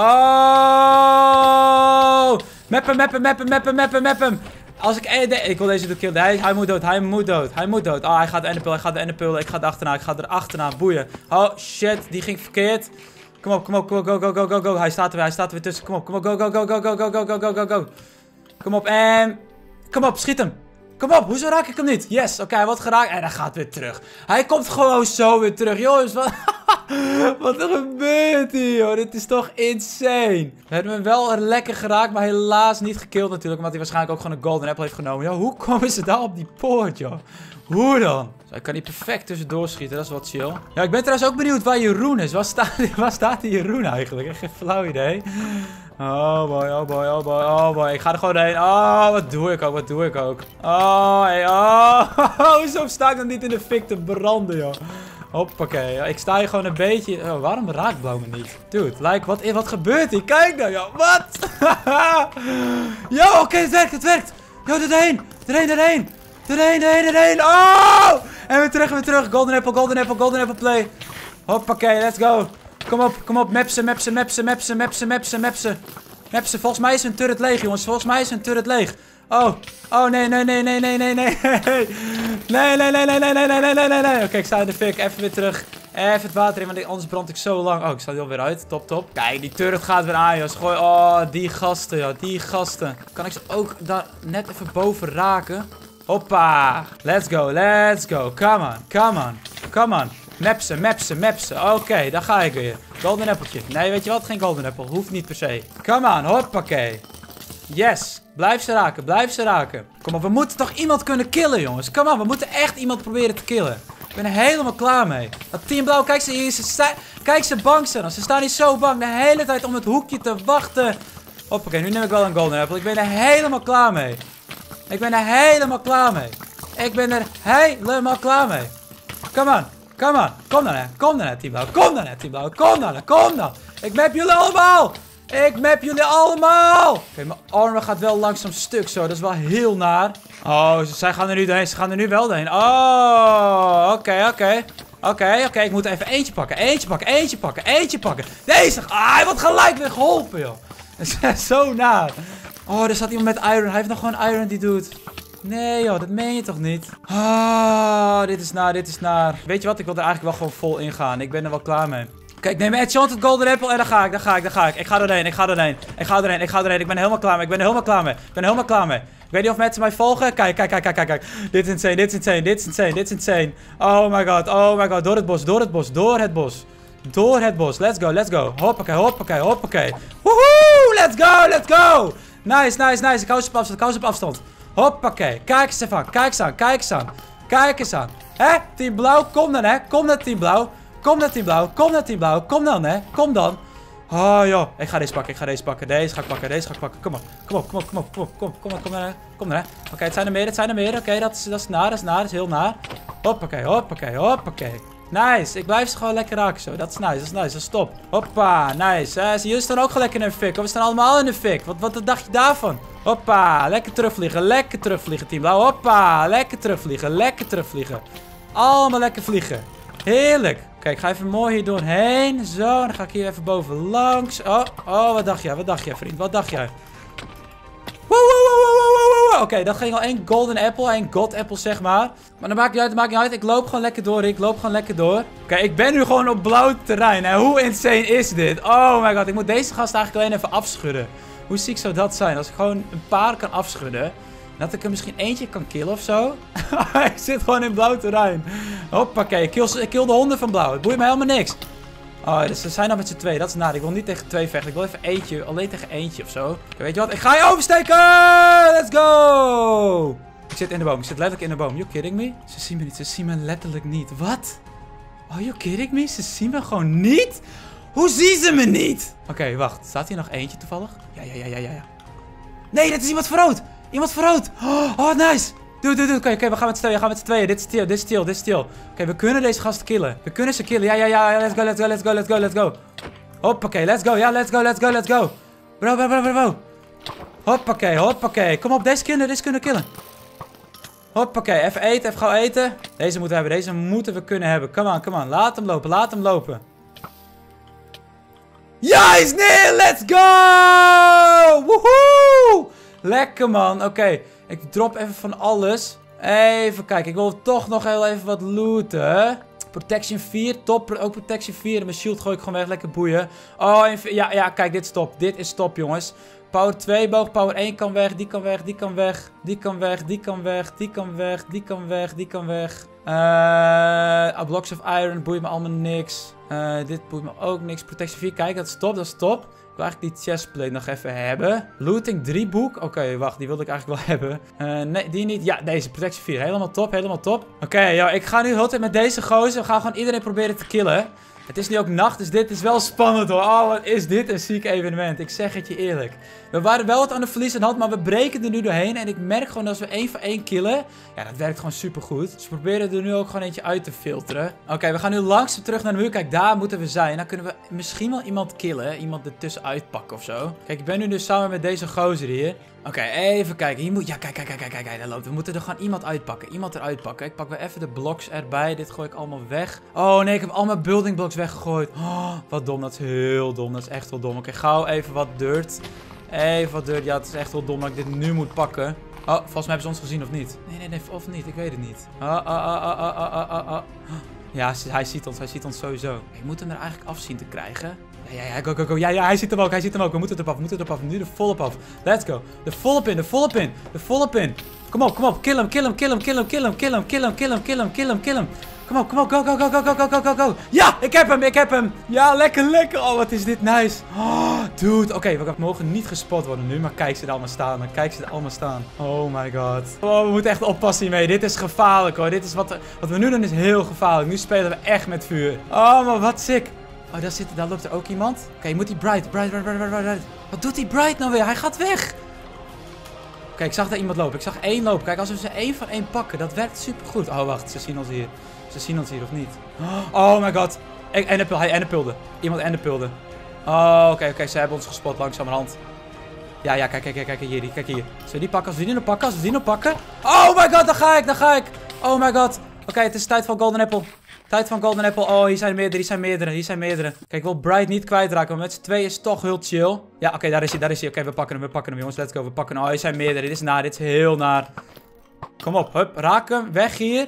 Oh. Map hem, map hem, map hem, map hem, map hem, map hem. Als ik... Eh, ik wil deze doet killen. Hij, hij moet dood. Hij moet dood. Hij moet dood. Oh, hij gaat de enderpil. Hij gaat de enderpil. Ik ga er achterna. Ik ga er achterna. Boeien. Oh, shit. Die ging verkeerd. Kom op, kom op, kom op. Go, go, go, go, go. Hij staat er weer. Hij staat er weer tussen. Kom op, kom op. Go, go, go, go, go, go, go, go, go, go, go. Kom op. En... Kom op, schiet hem. Kom op. Hoezo raak ik hem niet? Yes. Oké, okay, hij wordt geraakt. En hij gaat weer terug. Hij komt gewoon zo weer terug. Jongens, wat... Wat er gebeurt hier, joh. Dit is toch insane. We hebben hem wel lekker geraakt, maar helaas niet gekilld natuurlijk. Omdat hij waarschijnlijk ook gewoon een golden apple heeft genomen. Joh, hoe komen ze daar op die poort, joh? Hoe dan? Zo, ik kan hier perfect tussendoor schieten, dat is wat chill. Ja, ik ben trouwens ook benieuwd waar Jeroen is. Waar staat, waar staat die Jeroen eigenlijk? Ik heb geen flauw idee. Oh boy, oh boy, oh boy, oh boy. Ik ga er gewoon heen. Oh, wat doe ik ook, wat doe ik ook. Oh, hey, oh. Hoezo sta ik dan niet in de fik te branden, joh? Hoppakee, ik sta hier gewoon een beetje... Oh, waarom raakt blauw me niet? Dude, like, wat, wat gebeurt hier? Kijk nou, joh. Wat? Yo, oké, okay, het werkt, het werkt. Yo, erheen, erheen, erheen. Erheen, erheen, erheen. Oh! En weer terug, weer terug. Golden apple, golden apple, golden apple play. Hoppakee, let's go. Kom op, kom op. Mapsen, mapsen, mapsen, mapsen, mapsen, mapsen, mapsen. Mapsen, volgens mij is een turret leeg, jongens. Volgens mij is een turret leeg. Oh, oh nee, nee, nee, nee, nee, nee, nee. Nee, nee, nee, nee, nee, nee, nee, nee, nee, nee, nee. Oké, ik sta in de fik. Even weer terug. Even het water in, want anders brand ik zo lang. Oh, ik sta er alweer uit. Top, top. Kijk, die turret gaat weer aan, joh. Gooi. Oh, die gasten, joh. Die gasten. Kan ik ze ook daar net even boven raken? Hoppa. Let's go, let's go. Come on, come on, come on. Mapsen, mapsen, mapsen. Oké, okay, daar ga ik weer. Golden appeltje. Nee, weet je wat? Geen golden apple. Hoeft niet per se. Come on, hoppakee. Yes. Blijf ze raken, blijf ze raken. Kom op, we moeten toch iemand kunnen killen, jongens. Kom op, we moeten echt iemand proberen te killen. Ik ben er helemaal klaar mee. Dat team blauw, kijk ze hier. Ze kijk ze bang zijn. Ze staan hier zo bang de hele tijd om het hoekje te wachten. Hoppakee, nu neem ik wel een golden apple. Ik ben er helemaal klaar mee. Ik ben er helemaal klaar mee. Ik ben er helemaal klaar mee. Come on, come on. Kom dan, hè. Kom dan, hè, team blauw. Kom dan, hè, team blauw. Kom dan, hè. Kom dan. Ik map jullie allemaal. Ik map jullie allemaal. Oké, okay, mijn armor gaat wel langzaam stuk zo. Dat is wel heel naar. Oh, zij gaan er nu doorheen. Ze gaan er nu wel doorheen. Oh, oké, okay, oké. Okay. Oké, okay, oké. Okay. Ik moet even eentje pakken. Eentje pakken, eentje pakken, eentje pakken. Deze. Ah, hij wordt gelijk weer geholpen, joh. Dat is zo naar. Oh, er staat iemand met iron. Hij heeft nog gewoon iron die doet. Nee, joh. Dat meen je toch niet? Ah, dit is naar, dit is naar. Weet je wat? Ik wil er eigenlijk wel gewoon vol in gaan. Ik ben er wel klaar mee. Kijk, neem mijn Enchanted Golden Apple en dan ga ik, dan ga ik, dan ga ik. Ik ga erheen, ik ga erheen. Ik ga erheen, ik ga erheen. Ik ben er helemaal klaar mee. Ik ben er helemaal klaar mee. Ik ben er helemaal klaar mee. Ik weet niet of mensen mij volgen. Kijk, kijk, kijk, kijk, kijk, kijk. Dit is insane, dit is insane, dit is insane, dit is insane. Oh my god, oh my god. Door het bos, door het bos, door het bos. Door het bos. Let's go, let's go. Hoppakee, hoppakee, hoppakee. Woehoe, let's go, let's go. Nice, nice, nice. Ik hou ze op afstand, ik hou ze op afstand. Hoppakee. Kijk eens even aan, kijk eens aan, kijk eens aan. Kijk eens aan. Hè, team blauw, kom dan, hè. Kom dan, team blauw. Kom naar team blauw, kom naar team blauw, kom dan, hè, kom dan. Oh, joh, ik ga deze pakken, ik ga deze pakken, deze ga ik pakken, deze ga ik pakken. Kom op, kom op, kom op, kom op, kom op, kom op, kom op, kom maar, kom maar, hè. Oké, okay, het zijn er meer, het zijn er meer, oké, okay, dat, is, dat is naar, dat is naar, dat is heel naar. Hoppakee, hoppakee, hoppakee. Nice, ik blijf ze gewoon lekker raken zo, dat is nice, dat is nice, dat is top. Hoppa, nice, uh, jullie staan ook gelijk in de fik, we staan allemaal in de fik. Wat, wat dacht je daarvan? Hoppa, lekker terugvliegen, lekker terugvliegen, team blauw. Hoppa, lekker terugvliegen, lekker terugvliegen. Allemaal lekker vliegen. Heerlijk. Kijk, ik ga even mooi hier doorheen. Zo, dan ga ik hier even boven langs. Oh, oh, wat dacht jij? Wat dacht jij, vriend? Wat dacht jij? Oké, okay, dat ging al één golden apple, één god apple, zeg maar. Maar dat maakt niet uit, dat maakt niet uit. Ik loop gewoon lekker door, ik loop gewoon lekker door. Oké, okay, ik ben nu gewoon op blauw terrein. Hè? Hoe insane is dit? Oh my god, ik moet deze gast eigenlijk alleen even afschudden. Hoe ziek zou dat zijn? Als ik gewoon een paar kan afschudden. Dat ik er misschien eentje kan killen of zo. Ik zit gewoon in blauw terrein. Hoppakee, ik kill, ik kill de honden van blauw. Het boeit me helemaal niks. Oh, dus ze zijn nog met z'n twee. Dat is naar. Ik wil niet tegen twee vechten. Ik wil even eentje. Alleen tegen eentje of zo. Okay, weet je wat? Ik ga je oversteken! Let's go! Ik zit in de boom. Ik zit letterlijk in de boom. You kidding me? Ze zien me niet. Ze zien me letterlijk niet. Wat? Oh, you kidding me? Ze zien me gewoon niet? Hoe zien ze me niet? Oké, okay, wacht. Staat hier nog eentje toevallig? Ja, ja, ja, ja, ja, ja. Nee, dat is iemand verrood. Iemand verrood. Oh, oh nice. Doe, doe, doe. Oké, okay, okay, we gaan met z'n tweeën. We gaan met z'n tweeën. Dit is stil, dit is stil, dit is stil. Oké, okay, we kunnen deze gasten killen. We kunnen ze killen. Ja, ja, ja. Let's go, let's go, let's go, let's go, let's go. Hoppakee, let's go. Ja, let's go, let's go, let's go. Bro, bro, bro, bro, bro. Hoppakee, hoppakee. Kom op, deze kunnen, deze kunnen killen. Hoppakee, even eten, even gauw eten. Deze moeten we hebben, deze moeten we kunnen hebben. Come on, come on. Laat hem lopen, laat hem lopen. Ja, hij is neer! Let's go! Woehoe! Lekker, man. Oké, okay. Ik drop even van alles. Even kijken, ik wil toch nog heel even wat looten. Protection vier, top. Ook Protection vier. En mijn shield gooi ik gewoon weg, lekker boeien. Oh, ja, ja, kijk, dit is top. Dit is top, jongens. Power twee boog, power één kan weg, die kan weg, die kan weg, die kan weg, die kan weg, die kan weg, die kan weg, die kan weg. Uh, blocks of iron boeit me allemaal niks. Uh, dit boeit me ook niks. Protection vier, kijk, dat is top, dat is top. Ik wil eigenlijk die chestplate nog even hebben. Looting drie boek. Oké, okay, wacht, die wilde ik eigenlijk wel hebben. Uh, nee, die niet. Ja, deze, Protection vier. Helemaal top, helemaal top. Oké, okay, yo, ik ga nu heel tijd met deze gozer. We gaan gewoon iedereen proberen te killen. Het is nu ook nacht, dus dit is wel spannend hoor. Oh, wat is dit een ziek evenement. Ik zeg het je eerlijk. We waren wel wat aan de verliezende hand, maar we breken er nu doorheen. En ik merk gewoon dat als we één voor één killen, ja, dat werkt gewoon super goed. Dus we proberen er nu ook gewoon eentje uit te filteren. Oké, okay, we gaan nu langzaam terug naar de muur. Kijk, daar moeten we zijn. Dan kunnen we misschien wel iemand killen. Iemand ertussen uitpakken of zo. Kijk, ik ben nu dus samen met deze gozer hier. Oké, okay, even kijken. Hier moet... Ja, kijk, kijk, kijk, kijk, kijk. Daar loopt. We moeten er gewoon iemand uitpakken. Iemand eruit pakken. Ik pak weer even de blocks erbij. Dit gooi ik allemaal weg. Oh nee, ik heb al mijn building blocks weggegooid. Oh, wat dom. Dat is heel dom. Dat is echt wel dom. Oké, okay, gauw even wat dirt. Even wat dirt. Ja, het is echt wel dom dat ik dit nu moet pakken. Oh, volgens mij hebben ze ons gezien of niet? Nee, nee, nee. Of niet. Ik weet het niet. Oh, oh, oh, oh, oh, oh, oh, oh. Ja, hij ziet ons. Hij ziet ons sowieso. Ik moet hem er eigenlijk af zien te krijgen. Ja, ja, go, go, go. Ja, ja, hij ziet hem ook. Hij ziet hem ook. We moeten erop af. We moeten erop af. Nu de volop af. Let's go. De volop in. De volop in. De volop in. Kom op, kom op. Kill hem, kill hem, kill hem, kill hem, kill hem, kill hem, kill hem, kill hem, kill hem, kill hem, kill hem. Kom op, kom op. Go, go, go, go, go, go, go, go, go. Ja, ik heb hem, ik heb hem. Ja, lekker, lekker. Oh, wat is dit nice. Oh, dude. Oké, okay, we mogen niet gespot worden nu, maar kijk ze er allemaal staan. Kijk ze er allemaal staan. Oh my god. Oh, we moeten echt oppassen hiermee. Dit is gevaarlijk hoor. Dit is wat, wat we nu doen is heel gevaarlijk. Nu spelen we echt met vuur. Oh, maar wat sick. Oh, daar, zit, daar loopt er ook iemand. Oké, okay, moet die Bright, Bright, Bright, Bright, Bright, Bright. Wat doet die Bright nou weer? Hij gaat weg. Oké, okay, ik zag daar iemand lopen. Ik zag één lopen. Kijk, als we ze één van één pakken, dat werkt super goed. Oh, wacht. Ze zien ons hier. Ze zien ons hier of niet? Oh my god. Enderpearl, hij enderpearlde. Iemand enderpearlde. Oh, oké, okay, oké. Okay, ze hebben ons gespot langzamerhand. Ja, ja, kijk, kijk, kijk, kijk hier. Kijk hier. Zullen we die pakken? Als we die nog pakken? Als we die nog pakken? Oh my god, daar ga ik, daar ga ik. Oh my god. Oké, okay, het is tijd voor Golden Apple. Tijd van Golden Apple. Oh, hier zijn meerdere, hier zijn meerdere, hier zijn meerdere. Kijk, ik wil Bright niet kwijtraken, maar met z'n tweeën is het toch heel chill. Ja, oké, okay, daar is hij, daar is hij. Oké, okay, we pakken hem, we pakken hem, jongens. Let's go, we pakken hem. Oh, hier zijn meerdere. Dit is naar, dit is heel naar. Kom op, hup, raak hem. Weg hier.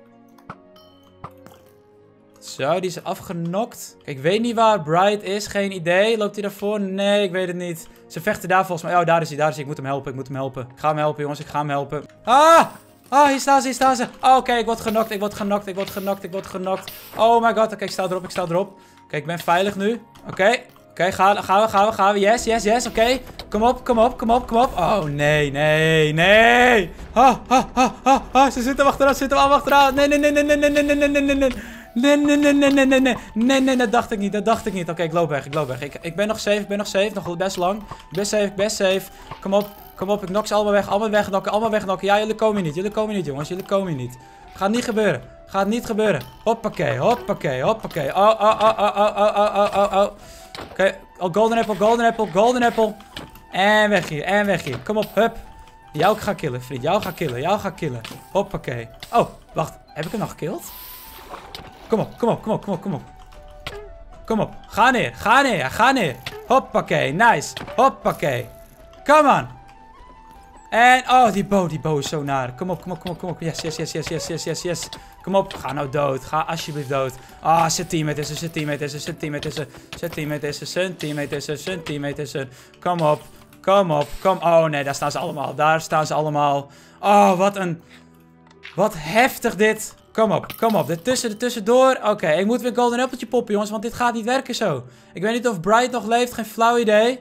Zo, die is afgenokt. Kijk, ik weet niet waar Bright is. Geen idee. Loopt hij daarvoor? Nee, ik weet het niet. Ze vechten daar volgens mij. Oh, daar is hij, daar is hij. Ik moet hem helpen, ik moet hem helpen. Ik ga hem helpen, jongens. Ik ga hem helpen. Ah! Ah, hier staan ze, hier staan ze. Oh, oké, okay, ik word genokt, ik word genokt, ik word genokt, ik word genokt. Oh my god, oké, okay, ik sta erop, ik sta erop. Oké, okay, ik ben veilig nu. Oké, okay. oké, okay, gaan, gaan we, gaan we, gaan we. Yes, yes, yes, oké. Okay. Kom op, kom op, kom op, kom op. Oh, nee, nee, nee. Ah, ah, ah, ah, ah, ze zitten achteraan, ze zitten allemaal achteraan. Nee, nee, nee, nee, nee, nee, nee, nee, nee, nee, nee. Nee, nee, nee, nee, nee, nee, nee, nee, nee, dat dacht ik niet, dat dacht ik niet. Oké, okay, ik loop weg, ik loop weg. Ik, ik ben nog safe, ik ben nog safe, nog best lang. Ik ben safe, ik ben safe. Kom op, kom op, ik knock ze allemaal weg, allemaal wegnokken, allemaal wegnokken. Ja, jullie komen niet, jullie komen niet, jongens, jullie komen niet. Gaat niet gebeuren, gaat niet gebeuren. Hoppakee, hoppakee, hoppakee. Oh, oh, oh, oh, oh, oh, oh, oh, oh, oh. Oké, okay. Oh, golden apple, golden apple, golden apple. En weg hier, en weg hier. Kom op, hup. Jou ga killen, vriend, jou ga killen, jou ga killen. Hoppakee. Oh, wacht, heb ik hem nog gekilld? Kom op, kom op, kom op, kom op, kom op. Kom op, ga neer, ga neer, ga neer. Hoppakee, nice. Hoppakee. Come on. En, oh, die bow, die bow is zo naar. Kom op, kom op, kom op, kom op. Yes, yes, yes, yes, yes, yes, yes, yes. Kom op, ga nou dood. Ga alsjeblieft dood. Ah, oh, zijn teammate is er, zijn teammate is er, zijn teammate is er. Zijn teammate is er, zijn teammate is er, zijn teammate is er. Kom op, kom op, kom. Oh nee, daar staan ze allemaal. Daar staan ze allemaal. Oh, wat een... Wat heftig dit. Kom op, kom op. Ertussen, ertussendoor. Oké, okay, ik moet weer een golden appeltje poppen, jongens. Want dit gaat niet werken zo. Ik weet niet of Bright nog leeft. Geen flauw idee.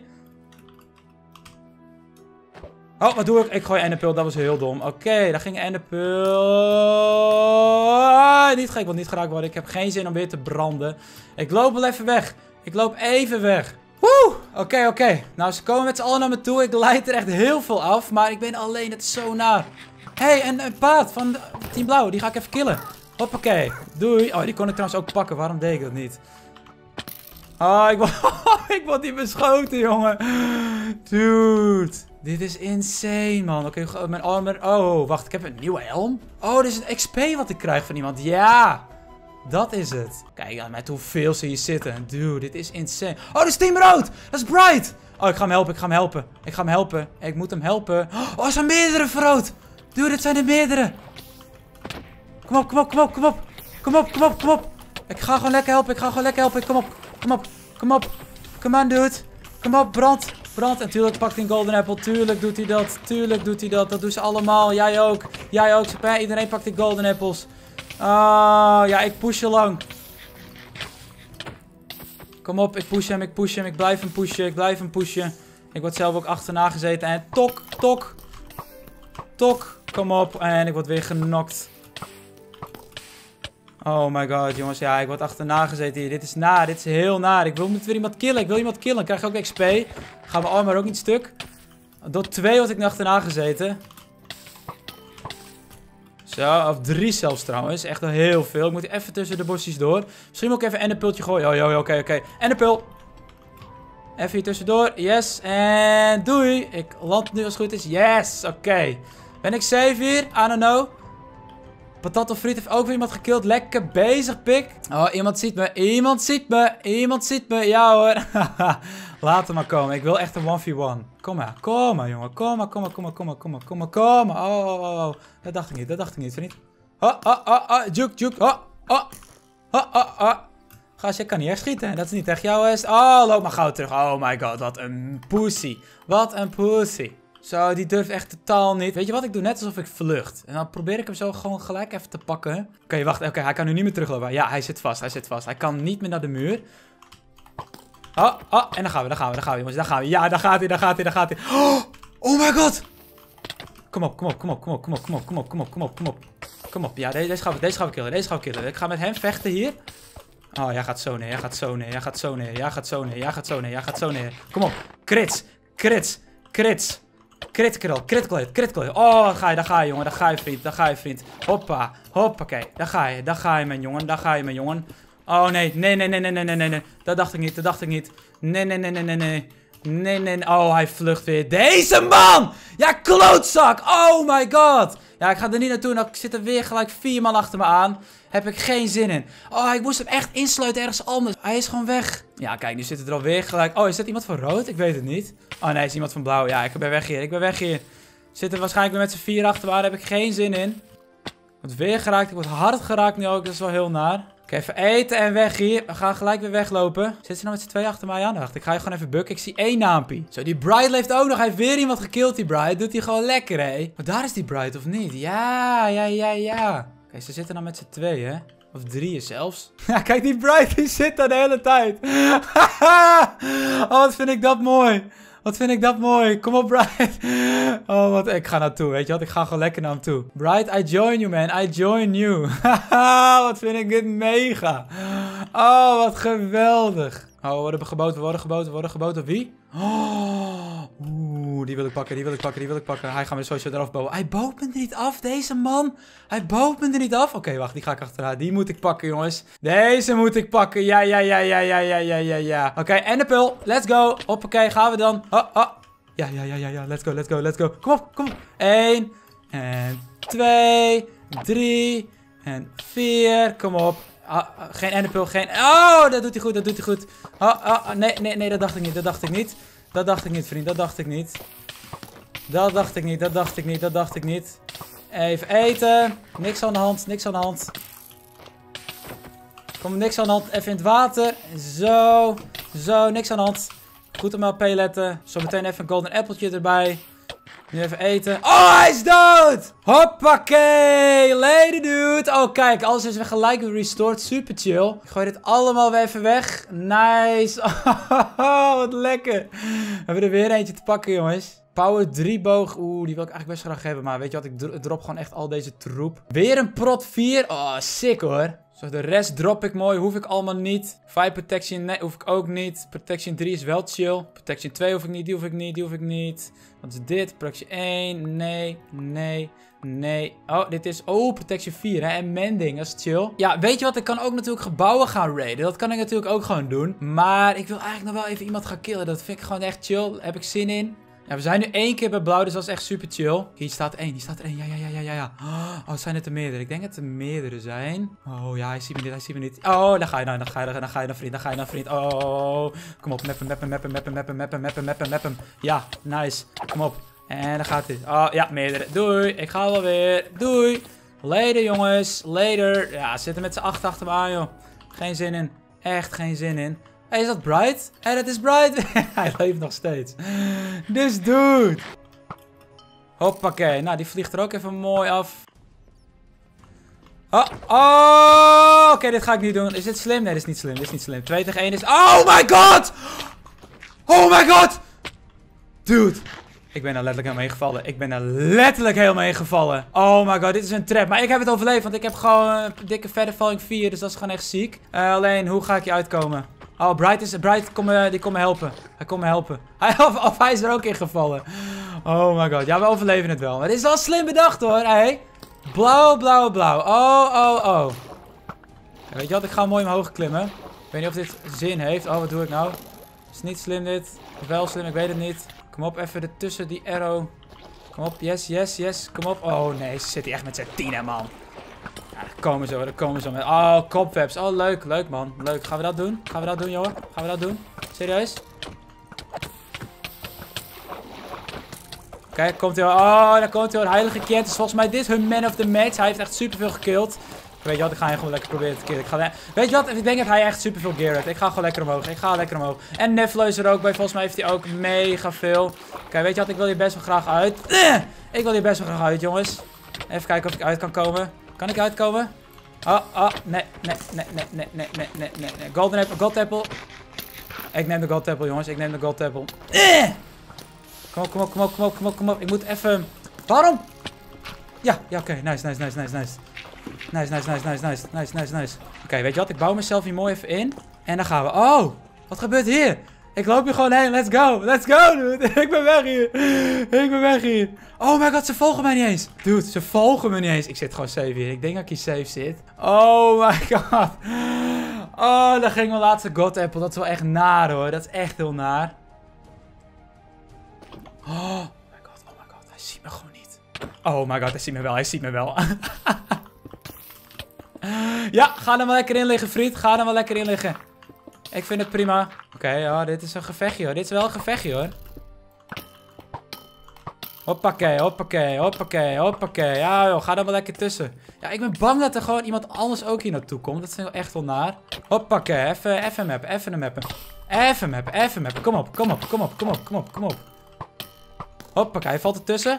Oh, wat doe ik? Ik gooi enderpearl. Dat was heel dom. Oké, okay, daar ging enderpearl. Ah, niet gek. Ik wil niet geraakt worden. Ik heb geen zin om weer te branden. Ik loop wel even weg. Ik loop even weg. Woe! Oké, okay, oké. Okay. Nou, ze komen met z'n allen naar me toe. Ik leid er echt heel veel af. Maar ik ben alleen. Het is zo naar. Hé, hey, en een paard van Team Blauw. Die ga ik even killen. Hoppakee. Doei. Oh, die kon ik trouwens ook pakken. Waarom deed ik dat niet? Oh, ik word, ik word niet beschoten, jongen. Dude. Dit is insane, man. Oké, okay, mijn armor. Oh, wacht. Ik heb een nieuwe helm. Oh, dit is een X P wat ik krijg van iemand. Ja. Dat is het. Kijk aan met hoeveel ze hier zitten. Dude, dit is insane. Oh, dat is Team Rood. Dat is Bright. Oh, ik ga hem helpen. Ik ga hem helpen. Ik ga hem helpen. Ik moet hem helpen. Oh, er zijn meerdere voor Rood. Dude, dit zijn er meerdere. Kom op, kom op, kom op, kom op. Kom op, kom op, kom op. Ik ga gewoon lekker helpen. Ik ga gewoon lekker helpen. Kom op, kom op, kom op. Kom aan, dude. Kom op, brand. Brand. En tuurlijk pakt hij een golden apple. Tuurlijk doet hij dat. Tuurlijk doet hij dat. Dat doen ze allemaal. Jij ook. Jij ook. Iedereen pakt die golden apples. Ah, uh, ja, ik push je lang. Kom op, ik push hem, ik push hem. Ik blijf hem pushen. Ik blijf hem pushen. Ik word zelf ook achterna gezeten. En tok, tok. Tok. Kom op. En ik word weer genokt. Oh my god, jongens. Ja, ik word achterna gezeten hier. Dit is naar. Dit is heel naar. Ik wil niet weer iemand killen. Ik wil iemand killen. Dan krijg ik ook X P. Gaat mijn armor ook niet stuk. Door twee word ik nu achterna gezeten. Zo, of drie zelfs trouwens. Echt al heel veel. Ik moet even tussen de bosjes door. Misschien moet ik even een enderpearltje gooien. Oh, oké, oké, oké. Enderpearl. Even hier tussendoor. Yes. En doei. Ik land nu als het goed is. Yes. Oké. Okay. Ben ik safe hier? I don't know. Patat of friet heeft ook weer iemand gekild. Lekker bezig, pik. Oh, iemand ziet me. Iemand ziet me. Iemand ziet me. Ja hoor. Laat hem maar komen. Ik wil echt een one v one. Kom maar. Kom maar, jongen. Kom maar, kom maar, kom maar, kom maar, kom maar, kom maar, kom maar. Oh, oh, oh, oh. Dat dacht ik niet. Dat dacht ik niet, vriend. Oh, oh, oh, oh. Juke, juke. Oh, oh. Oh, oh, oh. Gast, je kan niet echt schieten. Dat is niet echt jouw est. Oh, loop maar gauw terug. Oh my god, wat een pussy. Wat een pussy. Zo, die durft echt totaal niet. Weet je wat? Ik doe net alsof ik vlucht. En dan probeer ik hem zo gewoon gelijk even te pakken. Oké, okay, wacht. Oké, okay, hij kan nu niet meer teruglopen. Ja, hij zit vast. Hij zit vast. Hij kan niet meer naar de muur. Oh, oh. En dan gaan we, dan gaan we, dan gaan we, jongens. Daar gaan we. Ja, daar gaat hij, daar gaat hij, daar gaat hij. Oh, oh my god. Kom op, kom op, kom op, kom op, kom op, kom op, kom op, kom op, kom op, kom op. Kom op. Ja, deze, deze, gaan we, deze gaan we killen. Deze gaan we killen. Ik ga met hem vechten hier. Oh, jij gaat zo neer. Jij gaat zo neer. Jij gaat zo neer. Jij gaat zo neer. Jij gaat zo neer. Jij gaat zo neer. Kom op. Crits. Crits. Crits. Critical, critical, critical. Oh, daar ga je, daar ga je, jongen. Daar ga je, vriend. Daar ga je, vriend. Hoppa. Hoppakee. Daar ga je. Daar ga je, mijn jongen. Daar ga je, mijn jongen. Oh, nee. Nee, nee, nee, nee, nee, nee, nee. Dat dacht ik niet. Dat dacht ik niet. Nee, nee, nee, nee, nee, nee. Nee, nee. Oh, hij vlucht weer. Deze man! Ja, klootzak. Oh my god. Ja, ik ga er niet naartoe. Nou, ik zit er weer gelijk vier man achter me aan. Heb ik geen zin in. Oh, ik moest hem echt insluiten ergens anders. Hij is gewoon weg. Ja, kijk, nu zit het er alweer gelijk. Oh, is dat iemand van rood? Ik weet het niet. Oh, nee, is iemand van blauw. Ja, ik ben weg hier. Ik ben weg hier. Zitten waarschijnlijk weer met z'n vier achter me aan. Daar heb ik geen zin in. Ik word weer geraakt. Ik word hard geraakt nu ook. Dat is wel heel naar. Oké, even eten en weg hier. We gaan gelijk weer weglopen. Zitten ze nou met z'n twee achter mij aan? Wacht, ik ga je gewoon even bukken. Ik zie één naampie. Zo, die Bright leeft ook nog. Hij heeft weer iemand gekild, die Bright. Doet hij gewoon lekker, hè? Maar daar is die Bright, of niet? Ja, ja, ja, ja. Oké, ze zitten nou met z'n tweeën, hè? Of drieën zelfs. Ja, kijk, die Bright, die zit daar de hele tijd. Oh, wat vind ik dat mooi. Wat vind ik dat mooi. Kom op, Bright. Oh, wat. Ik ga naartoe, weet je wat? Ik ga gewoon lekker naar hem toe. Bright, I join you, man. I join you. Wat vind ik dit mega. Oh, wat geweldig. Oh, we worden geboten, we worden geboten, we worden geboten. Wie? Oh, oeh, die wil ik pakken, die wil ik pakken, die wil ik pakken. Hij gaat me sowieso eraf bouwen. Hij bouwt me er niet af, deze man. Hij bouwt me er niet af. Oké, okay, wacht, die ga ik achteraan. Die moet ik pakken, jongens. Deze moet ik pakken. Ja, ja, ja, ja, ja, ja, ja, ja, ja. Oké, okay, en de pul. Let's go. Hoppakee, gaan we dan. Oh, oh. Ja, ja, ja, ja, ja. Let's go, let's go, let's go. Kom op, kom op. Eén. En twee. Drie. En vier. Kom op. Ah, ah, geen enderpearl, geen... Oh, dat doet hij goed, dat doet hij goed. Oh, oh, nee, nee, nee, dat dacht ik niet, dat dacht ik niet. Dat dacht ik niet, vriend, dat dacht ik niet. Dat dacht ik niet, dat dacht ik niet, dat dacht ik niet. Even eten. Niks aan de hand, niks aan de hand. Kom, niks aan de hand. Even in het water. Zo, zo, niks aan de hand. Goed op mijn L P letten. Zometeen even een golden appeltje erbij. Nu even eten. Oh, hij is dood! Hoppakee! Lady dude. Oh, kijk. Alles is weer gelijk weer restored. Super chill. Ik gooi dit allemaal weer even weg. Nice. Oh, wat lekker. We hebben er weer eentje te pakken, jongens. Power drie boog. Oeh, die wil ik eigenlijk best graag hebben. Maar weet je wat? Ik drop gewoon echt al deze troep. Weer een prot vier. Oh, sick hoor. Zo, de rest drop ik mooi. Hoef ik allemaal niet. Fire protection, nee, hoef ik ook niet. Protection drie is wel chill. Protection twee hoef ik niet. Die hoef ik niet. Die hoef ik niet. Wat is dit? Protection één. Nee, nee, nee. Oh, dit is... Oh, protection vier, hè. En mending, dat is chill. Ja, weet je wat? Ik kan ook natuurlijk gebouwen gaan raiden. Dat kan ik natuurlijk ook gewoon doen. Maar ik wil eigenlijk nog wel even iemand gaan killen. Dat vind ik gewoon echt chill. Daar heb ik zin in. Ja, we zijn nu één keer bij blauw, dus dat is echt super chill. Hier staat één, hier staat er één. Ja, ja, ja, ja, ja, ja. Oh, het zijn het er meerdere. Ik denk dat het er meerdere zijn. Oh, ja, hij ziet me niet, hij ziet me niet. Oh, daar ga je nou, dan ga je, dan ga je naar vriend, dan ga je naar vriend. Oh, kom op, map hem, map hem, map hem, map hem, map hem, map hem, map hem, map hem, map hem. Ja, nice. Kom op. En dan gaat hij. Oh, ja, meerdere. Doei, ik ga wel weer. Doei. Later, jongens. Later. Ja, zitten met z'n acht achter me aan, joh. Geen zin in. Echt geen zin in. Hé, hey, is dat Bright? Hé, hey, dat is Bright. Hij leeft nog steeds. Dus dude. Hoppakee. Nou, die vliegt er ook even mooi af. Oh, oh. Oké, okay, dit ga ik niet doen. Is dit slim? Nee, dit is niet slim. Dit is niet slim. twee tegen één is... Oh my god! Oh my god! Dude. Ik ben er letterlijk helemaal ingevallen. Ik ben er letterlijk helemaal ingevallen. Oh my god, dit is een trap. Maar ik heb het overleefd, want ik heb gewoon een dikke verder falling vier. Dus dat is gewoon echt ziek. Uh, alleen, hoe ga ik hier uitkomen? Oh, Bright is... Bright, kom, uh, die komt me helpen. Hij komt me helpen. Hij, of, of hij is er ook ingevallen. Oh my god. Ja, we overleven het wel. Het is wel slim bedacht hoor. Hey. Blauw, blauw, blauw. Oh, oh, oh. Ja, weet je wat? Ik ga mooi omhoog klimmen. Ik weet niet of dit zin heeft. Oh, wat doe ik nou? Is niet slim dit. Of wel slim, ik weet het niet. Kom op, even ertussen die arrow. Kom op, yes, yes, yes. Kom op. Oh nee, ze zit hier echt met z'n tienen, man. Ja, daar komen ze, daar komen ze met. Oh, cobwebs. Oh, leuk, leuk, man. Leuk. Gaan we dat doen? Gaan we dat doen, joh? Gaan we dat doen? Serieus? Kijk, komt hij al. Oh, daar komt hij al. Heilige Kent is volgens mij dit hun man of the match. Hij heeft echt superveel gekild. Weet je wat, ik ga hem gewoon lekker proberen te killen. Ik ga... Weet je wat, ik denk dat hij echt superveel gear heeft. Ik ga gewoon lekker omhoog. Ik ga lekker omhoog. En Neflo is er ook bij. Volgens mij heeft hij ook mega veel. Oké, weet je wat, ik wil hier best wel graag uit. Ik wil hier best wel graag uit, jongens. Even kijken of ik uit kan komen. Kan ik uitkomen? Oh, oh, nee, nee, nee, nee, nee, nee, nee, nee, nee, nee. Golden apple, gold apple. Ik neem de gold apple, jongens. Ik neem de gold apple. Kom op, kom op, kom op, kom op, kom op, kom op. Ik moet even... Waarom? Ja, ja, oké. Okay. Nice, nice, nice, nice, nice. Nice, nice, nice, nice, nice, nice, nice, nice. Oké, okay, weet je wat? Ik bouw mezelf hier mooi even in. En dan gaan we... Oh, wat gebeurt hier? Ik loop hier gewoon heen. Let's go. Let's go, dude. Ik ben weg hier. Ik ben weg hier. Oh my god, ze volgen mij niet eens. Dude, ze volgen me niet eens. Ik zit gewoon safe hier. Ik denk dat ik hier safe zit. Oh my god. Oh, daar ging mijn laatste god apple. Dat is wel echt naar, hoor. Dat is echt heel naar. Oh my god, oh my god. Hij ziet me gewoon niet. Oh my god, hij ziet me wel. Hij ziet me wel. Ja, ga er maar lekker in liggen, vriend. Ga er maar lekker in liggen. Ik vind het prima. Oké, okay, ja, dit is een gevechtje, hoor. Dit is wel een gevechtje, hoor. Hoppakee, hoppakee, hoppakee, hoppakee. Ja, joh, ga er wel lekker tussen. Ja, ik ben bang dat er gewoon iemand anders ook hier naartoe komt. Dat is wel echt wel naar. Hoppakee, even, even mappen, even een mappen. Even mappen, even mappen. Kom op, kom op, kom op, kom op, kom op, kom op. Hoppakee, hij valt ertussen.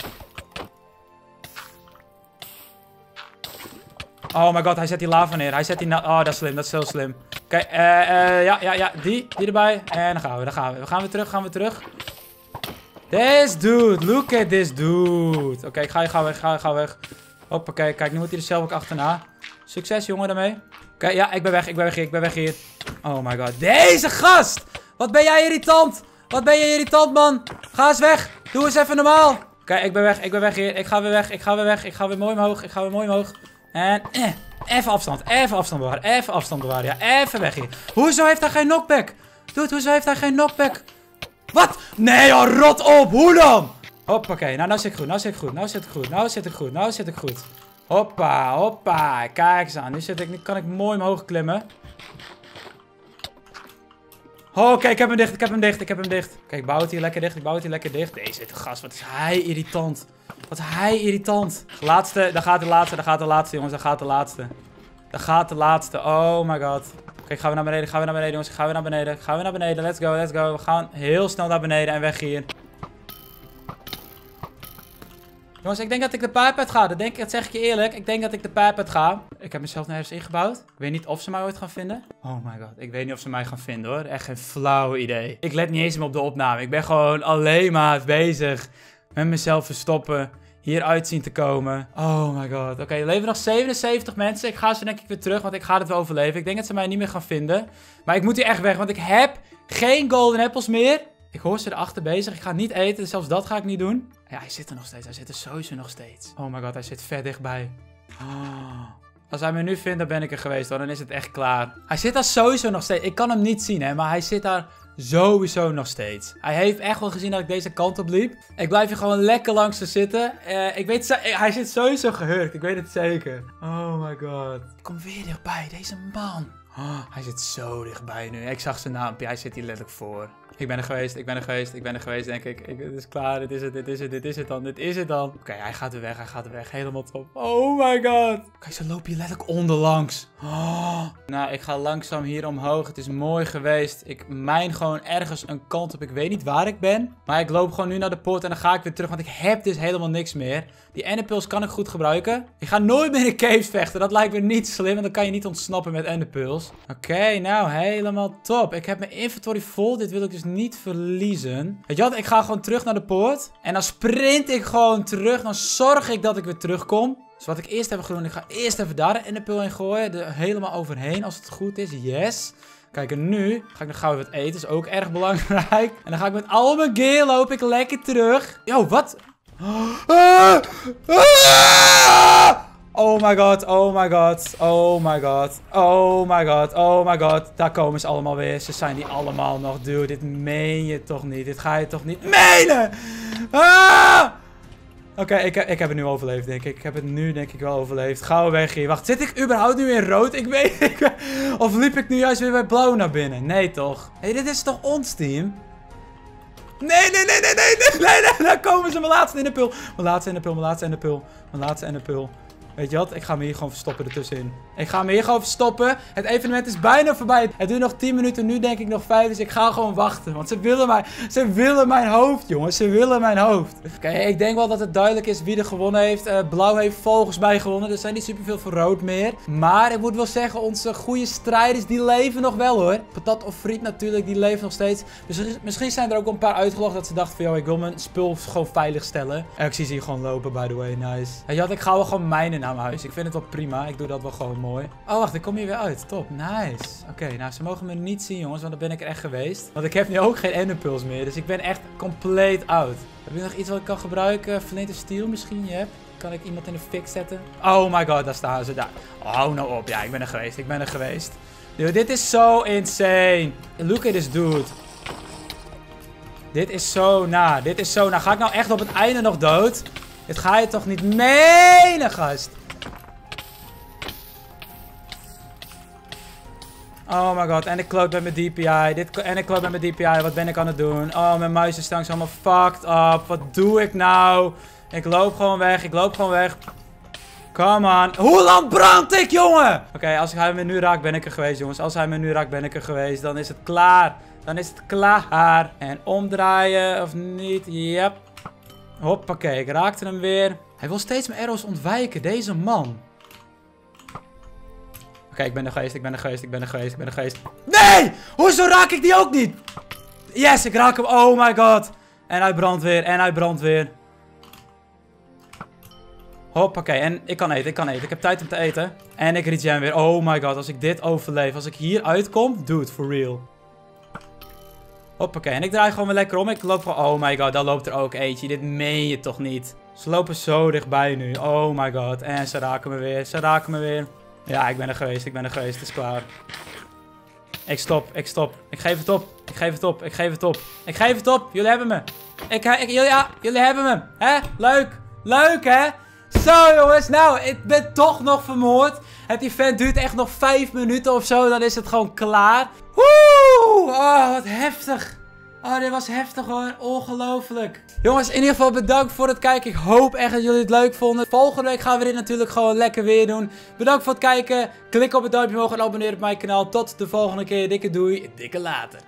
Oh my god, hij zet die lava neer. Hij zet die... Oh, dat is slim. Dat is heel slim. Oké, okay, uh, uh, ja, ja, ja. Die. Die erbij. En dan gaan we. Dan gaan we. We gaan weer terug. Gaan we terug. This dude. Look at this dude. Oké, okay, ik ga, ik ga weg. Ga, ga weg. Hoppakee. Kijk, nu moet hij er zelf ook achterna. Succes, jongen, daarmee. Oké, okay, ja, ik ben weg. Ik ben weg hier. Ik ben weg hier. Oh my god. Deze gast. Wat ben jij irritant. Wat ben je irritant, man. Ga eens weg. Doe eens even normaal. Oké, okay, ik ben weg. Ik ben weg hier. Ik ga weer weg. Ik ga weer weg. Ik ga weer mooi omhoog. Ik ga weer mooi omhoog. En eh, even afstand, even afstand bewaren, even afstand bewaren, ja, even weg hier. Hoezo heeft hij geen knockback? Dude, hoezo heeft hij geen knockback? Wat? Nee joh, rot op, hoe dan? Hoppakee, nou, nou zit ik goed, nou zit ik goed, nou zit ik goed, nou zit ik goed, nou zit ik goed. Hoppa, hoppa, kijk eens aan, nu, zit ik, nu kan ik mooi omhoog klimmen. Oh, oké, okay, ik heb hem dicht, ik heb hem dicht, ik heb hem dicht. Kijk, okay, ik bouw het hier lekker dicht, ik bouw het hier lekker dicht. Deze gast, wat is hij irritant. Wat is hij irritant. Laatste, daar gaat de laatste, daar gaat de laatste, jongens, daar gaat de laatste. Daar gaat de laatste, oh my god. Oké, okay, gaan we naar beneden, gaan we naar beneden, jongens, gaan we naar beneden. Gaan we naar beneden, let's go, let's go. We gaan heel snel naar beneden en weg hier. Jongens, ik denk dat ik de pijp uit ga. Dat, denk ik, dat zeg ik je eerlijk. Ik denk dat ik de pijp uit ga. Ik heb mezelf nergens ingebouwd. Ik weet niet of ze mij ooit gaan vinden. Oh my god. Ik weet niet of ze mij gaan vinden hoor. Echt geen flauw idee. Ik let niet eens meer op de opname. Ik ben gewoon alleen maar bezig met mezelf verstoppen. Hieruit zien te komen. Oh my god. Oké, okay, er leven nog zevenenzeventig mensen. Ik ga ze denk ik weer terug, want ik ga het wel overleven. Ik denk dat ze mij niet meer gaan vinden. Maar ik moet hier echt weg, want ik heb geen golden apples meer. Ik hoor ze erachter bezig. Ik ga niet eten, dus zelfs dat ga ik niet doen. Ja, hij zit er nog steeds. Hij zit er sowieso nog steeds. Oh my god, hij zit ver dichtbij. Oh. Als hij me nu vindt, dan ben ik er geweest hoor. Dan is het echt klaar. Hij zit daar sowieso nog steeds. Ik kan hem niet zien, hè. Maar hij zit daar sowieso nog steeds. Hij heeft echt wel gezien dat ik deze kant op liep. Ik blijf hier gewoon lekker langs te zitten. Uh, ik weet, hij zit sowieso gehurkt. Ik weet het zeker. Oh my god. Ik kom weer dichtbij. Deze man. Oh, hij zit zo dichtbij nu. Ik zag zijn naampje. Hij zit hier letterlijk voor. Ik ben er geweest, ik ben er geweest, ik ben er geweest, denk ik. ik. Het is klaar, dit is het, dit is het, dit is het dan, dit is het dan. Oké, okay, hij gaat er weg, hij gaat er weg. Helemaal top. Oh my god. Kijk, ze lopen hier letterlijk onderlangs. Oh. Nou, ik ga langzaam hier omhoog. Het is mooi geweest. Ik mijn gewoon ergens een kant op. Ik weet niet waar ik ben. Maar ik loop gewoon nu naar de poort en dan ga ik weer terug. Want ik heb dus helemaal niks meer. Die enderpearls kan ik goed gebruiken. Ik ga nooit meer in caves vechten. Dat lijkt me niet slim, want dan kan je niet ontsnappen met enderpearls. Oké, okay, nou, helemaal top. Ik heb mijn inventory vol. Dit wil ik dus niet verliezen. Weet je wat? Ik ga gewoon terug naar de poort. En dan sprint ik gewoon terug. Dan zorg ik dat ik weer terugkom. Dus wat ik eerst heb gedaan, ik ga eerst even daar een enderpearl in gooien. Er helemaal overheen als het goed is. Yes. Kijk, en nu ga ik nog gauw weer wat eten. Dat is ook erg belangrijk. En dan ga ik met al mijn gear loop ik lekker terug. Yo, wat? Ah! Ah! Oh my god, oh my god, oh my god, oh my god, oh my god. Daar komen ze allemaal weer. Ze zijn die allemaal nog. Dude, dit meen je toch niet? Dit ga je toch niet menen? Ah! Oké, okay, ik, ik heb het nu overleefd, denk ik. Ik heb het nu, denk ik, wel overleefd. Gauw weg hier. Wacht, zit ik überhaupt nu in rood? Ik weet niet. Of liep ik nu juist weer bij blauw naar binnen? Nee, toch? Hé, hey, dit is toch ons team? Nee, nee, nee, nee, nee, nee, nee, nee. Daar komen ze. Mijn laatste in de pul. Mijn laatste in de pul, mijn laatste in de pul. Mijn laatste in de pul. Weet je wat? Ik ga me hier gewoon verstoppen ertussenin. Ik ga me hier gewoon verstoppen. Het evenement is bijna voorbij. Het duurt nog tien minuten. Nu denk ik nog vijf. Dus ik ga gewoon wachten. Want ze willen mij. Ze willen mijn hoofd, jongens. Ze willen mijn hoofd. Oké, okay, ik denk wel dat het duidelijk is wie er gewonnen heeft. Uh, Blauw heeft volgens mij gewonnen. Er zijn niet superveel voor rood meer. Maar ik moet wel zeggen, onze goede strijders, die leven nog wel hoor. Patat of friet natuurlijk, die leven nog steeds. Dus misschien zijn er ook een paar uitgelogd dat ze dachten van, joh, ik wil mijn spul gewoon veilig stellen. En ik zie ze hier gewoon lopen, by the way. Nice. Weet je wat? Ik ga wel gewoon mijnen naar mijn huis. Ik vind het wel prima. Ik doe dat wel gewoon mooi. Oh, wacht. Ik kom hier weer uit. Top. Nice. Oké, okay, nou, ze mogen me niet zien, jongens. Want dan ben ik er echt geweest. Want ik heb nu ook geen enderpearls meer. Dus ik ben echt compleet oud. Heb je nog iets wat ik kan gebruiken? Flint of steel misschien? Yep. Kan ik iemand in de fik zetten? Oh my god, daar staan ze. Daar. Oh, nou op. Ja, ik ben er geweest. Ik ben er geweest. Dude, dit is zo insane. Look at this dude. Dit is zo na. Dit is zo na. Ga ik nou echt op het einde nog dood? Dit ga je toch niet menen, gast? Oh my god, en ik kloot met mijn D P I. Dit, en ik kloot met mijn D P I. Wat ben ik aan het doen? Oh, mijn muizenstang is allemaal fucked up. Wat doe ik nou? Ik loop gewoon weg. Ik loop gewoon weg. Come on. Hoe lang brand ik, jongen? Oké, okay, als hij me nu raakt, ben ik er geweest, jongens. Als hij me nu raakt, ben ik er geweest. Dan is het klaar. Dan is het klaar. En omdraaien, of niet? Yep. Hoppakee, ik raakte hem weer. Hij wil steeds mijn arrows ontwijken, deze man. Oké, okay, ik ben er geweest, ik ben er geweest, ik ben er geweest, ik ben er geweest. Nee! Hoezo raak ik die ook niet? Yes, ik raak hem. Oh my god. En hij brandt weer, en hij brandt weer. Hoppakee, en ik kan eten, ik kan eten. Ik heb tijd om te eten. En ik regen weer. Oh my god, als ik dit overleef, als ik hier uitkom, dude, for real. Hoppakee, en ik draai gewoon weer lekker om. Ik loop gewoon... Oh my god, daar loopt er ook eentje. Dit meen je toch niet? Ze lopen zo dichtbij nu. Oh my god. En ze raken me weer. Ze raken me weer. Ja, ik ben er geweest. Ik ben er geweest. Het is klaar. Ik stop. Ik stop. Ik geef het op. Ik geef het op. Ik geef het op. Ik geef het op. Jullie hebben me. Ik, ik, jullie, ja, jullie hebben me. Hè? Leuk. Leuk, hè? Zo, jongens. Nou, ik ben toch nog vermoord. Het event duurt echt nog vijf minuten of zo. Dan is het gewoon klaar. Woe! Oh, wat heftig. Oh, dit was heftig hoor. Ongelooflijk. Jongens, in ieder geval bedankt voor het kijken. Ik hoop echt dat jullie het leuk vonden. Volgende week gaan we dit natuurlijk gewoon lekker weer doen. Bedankt voor het kijken. Klik op het duimpje omhoog en abonneer op mijn kanaal. Tot de volgende keer. Dikke doei. Dikke later.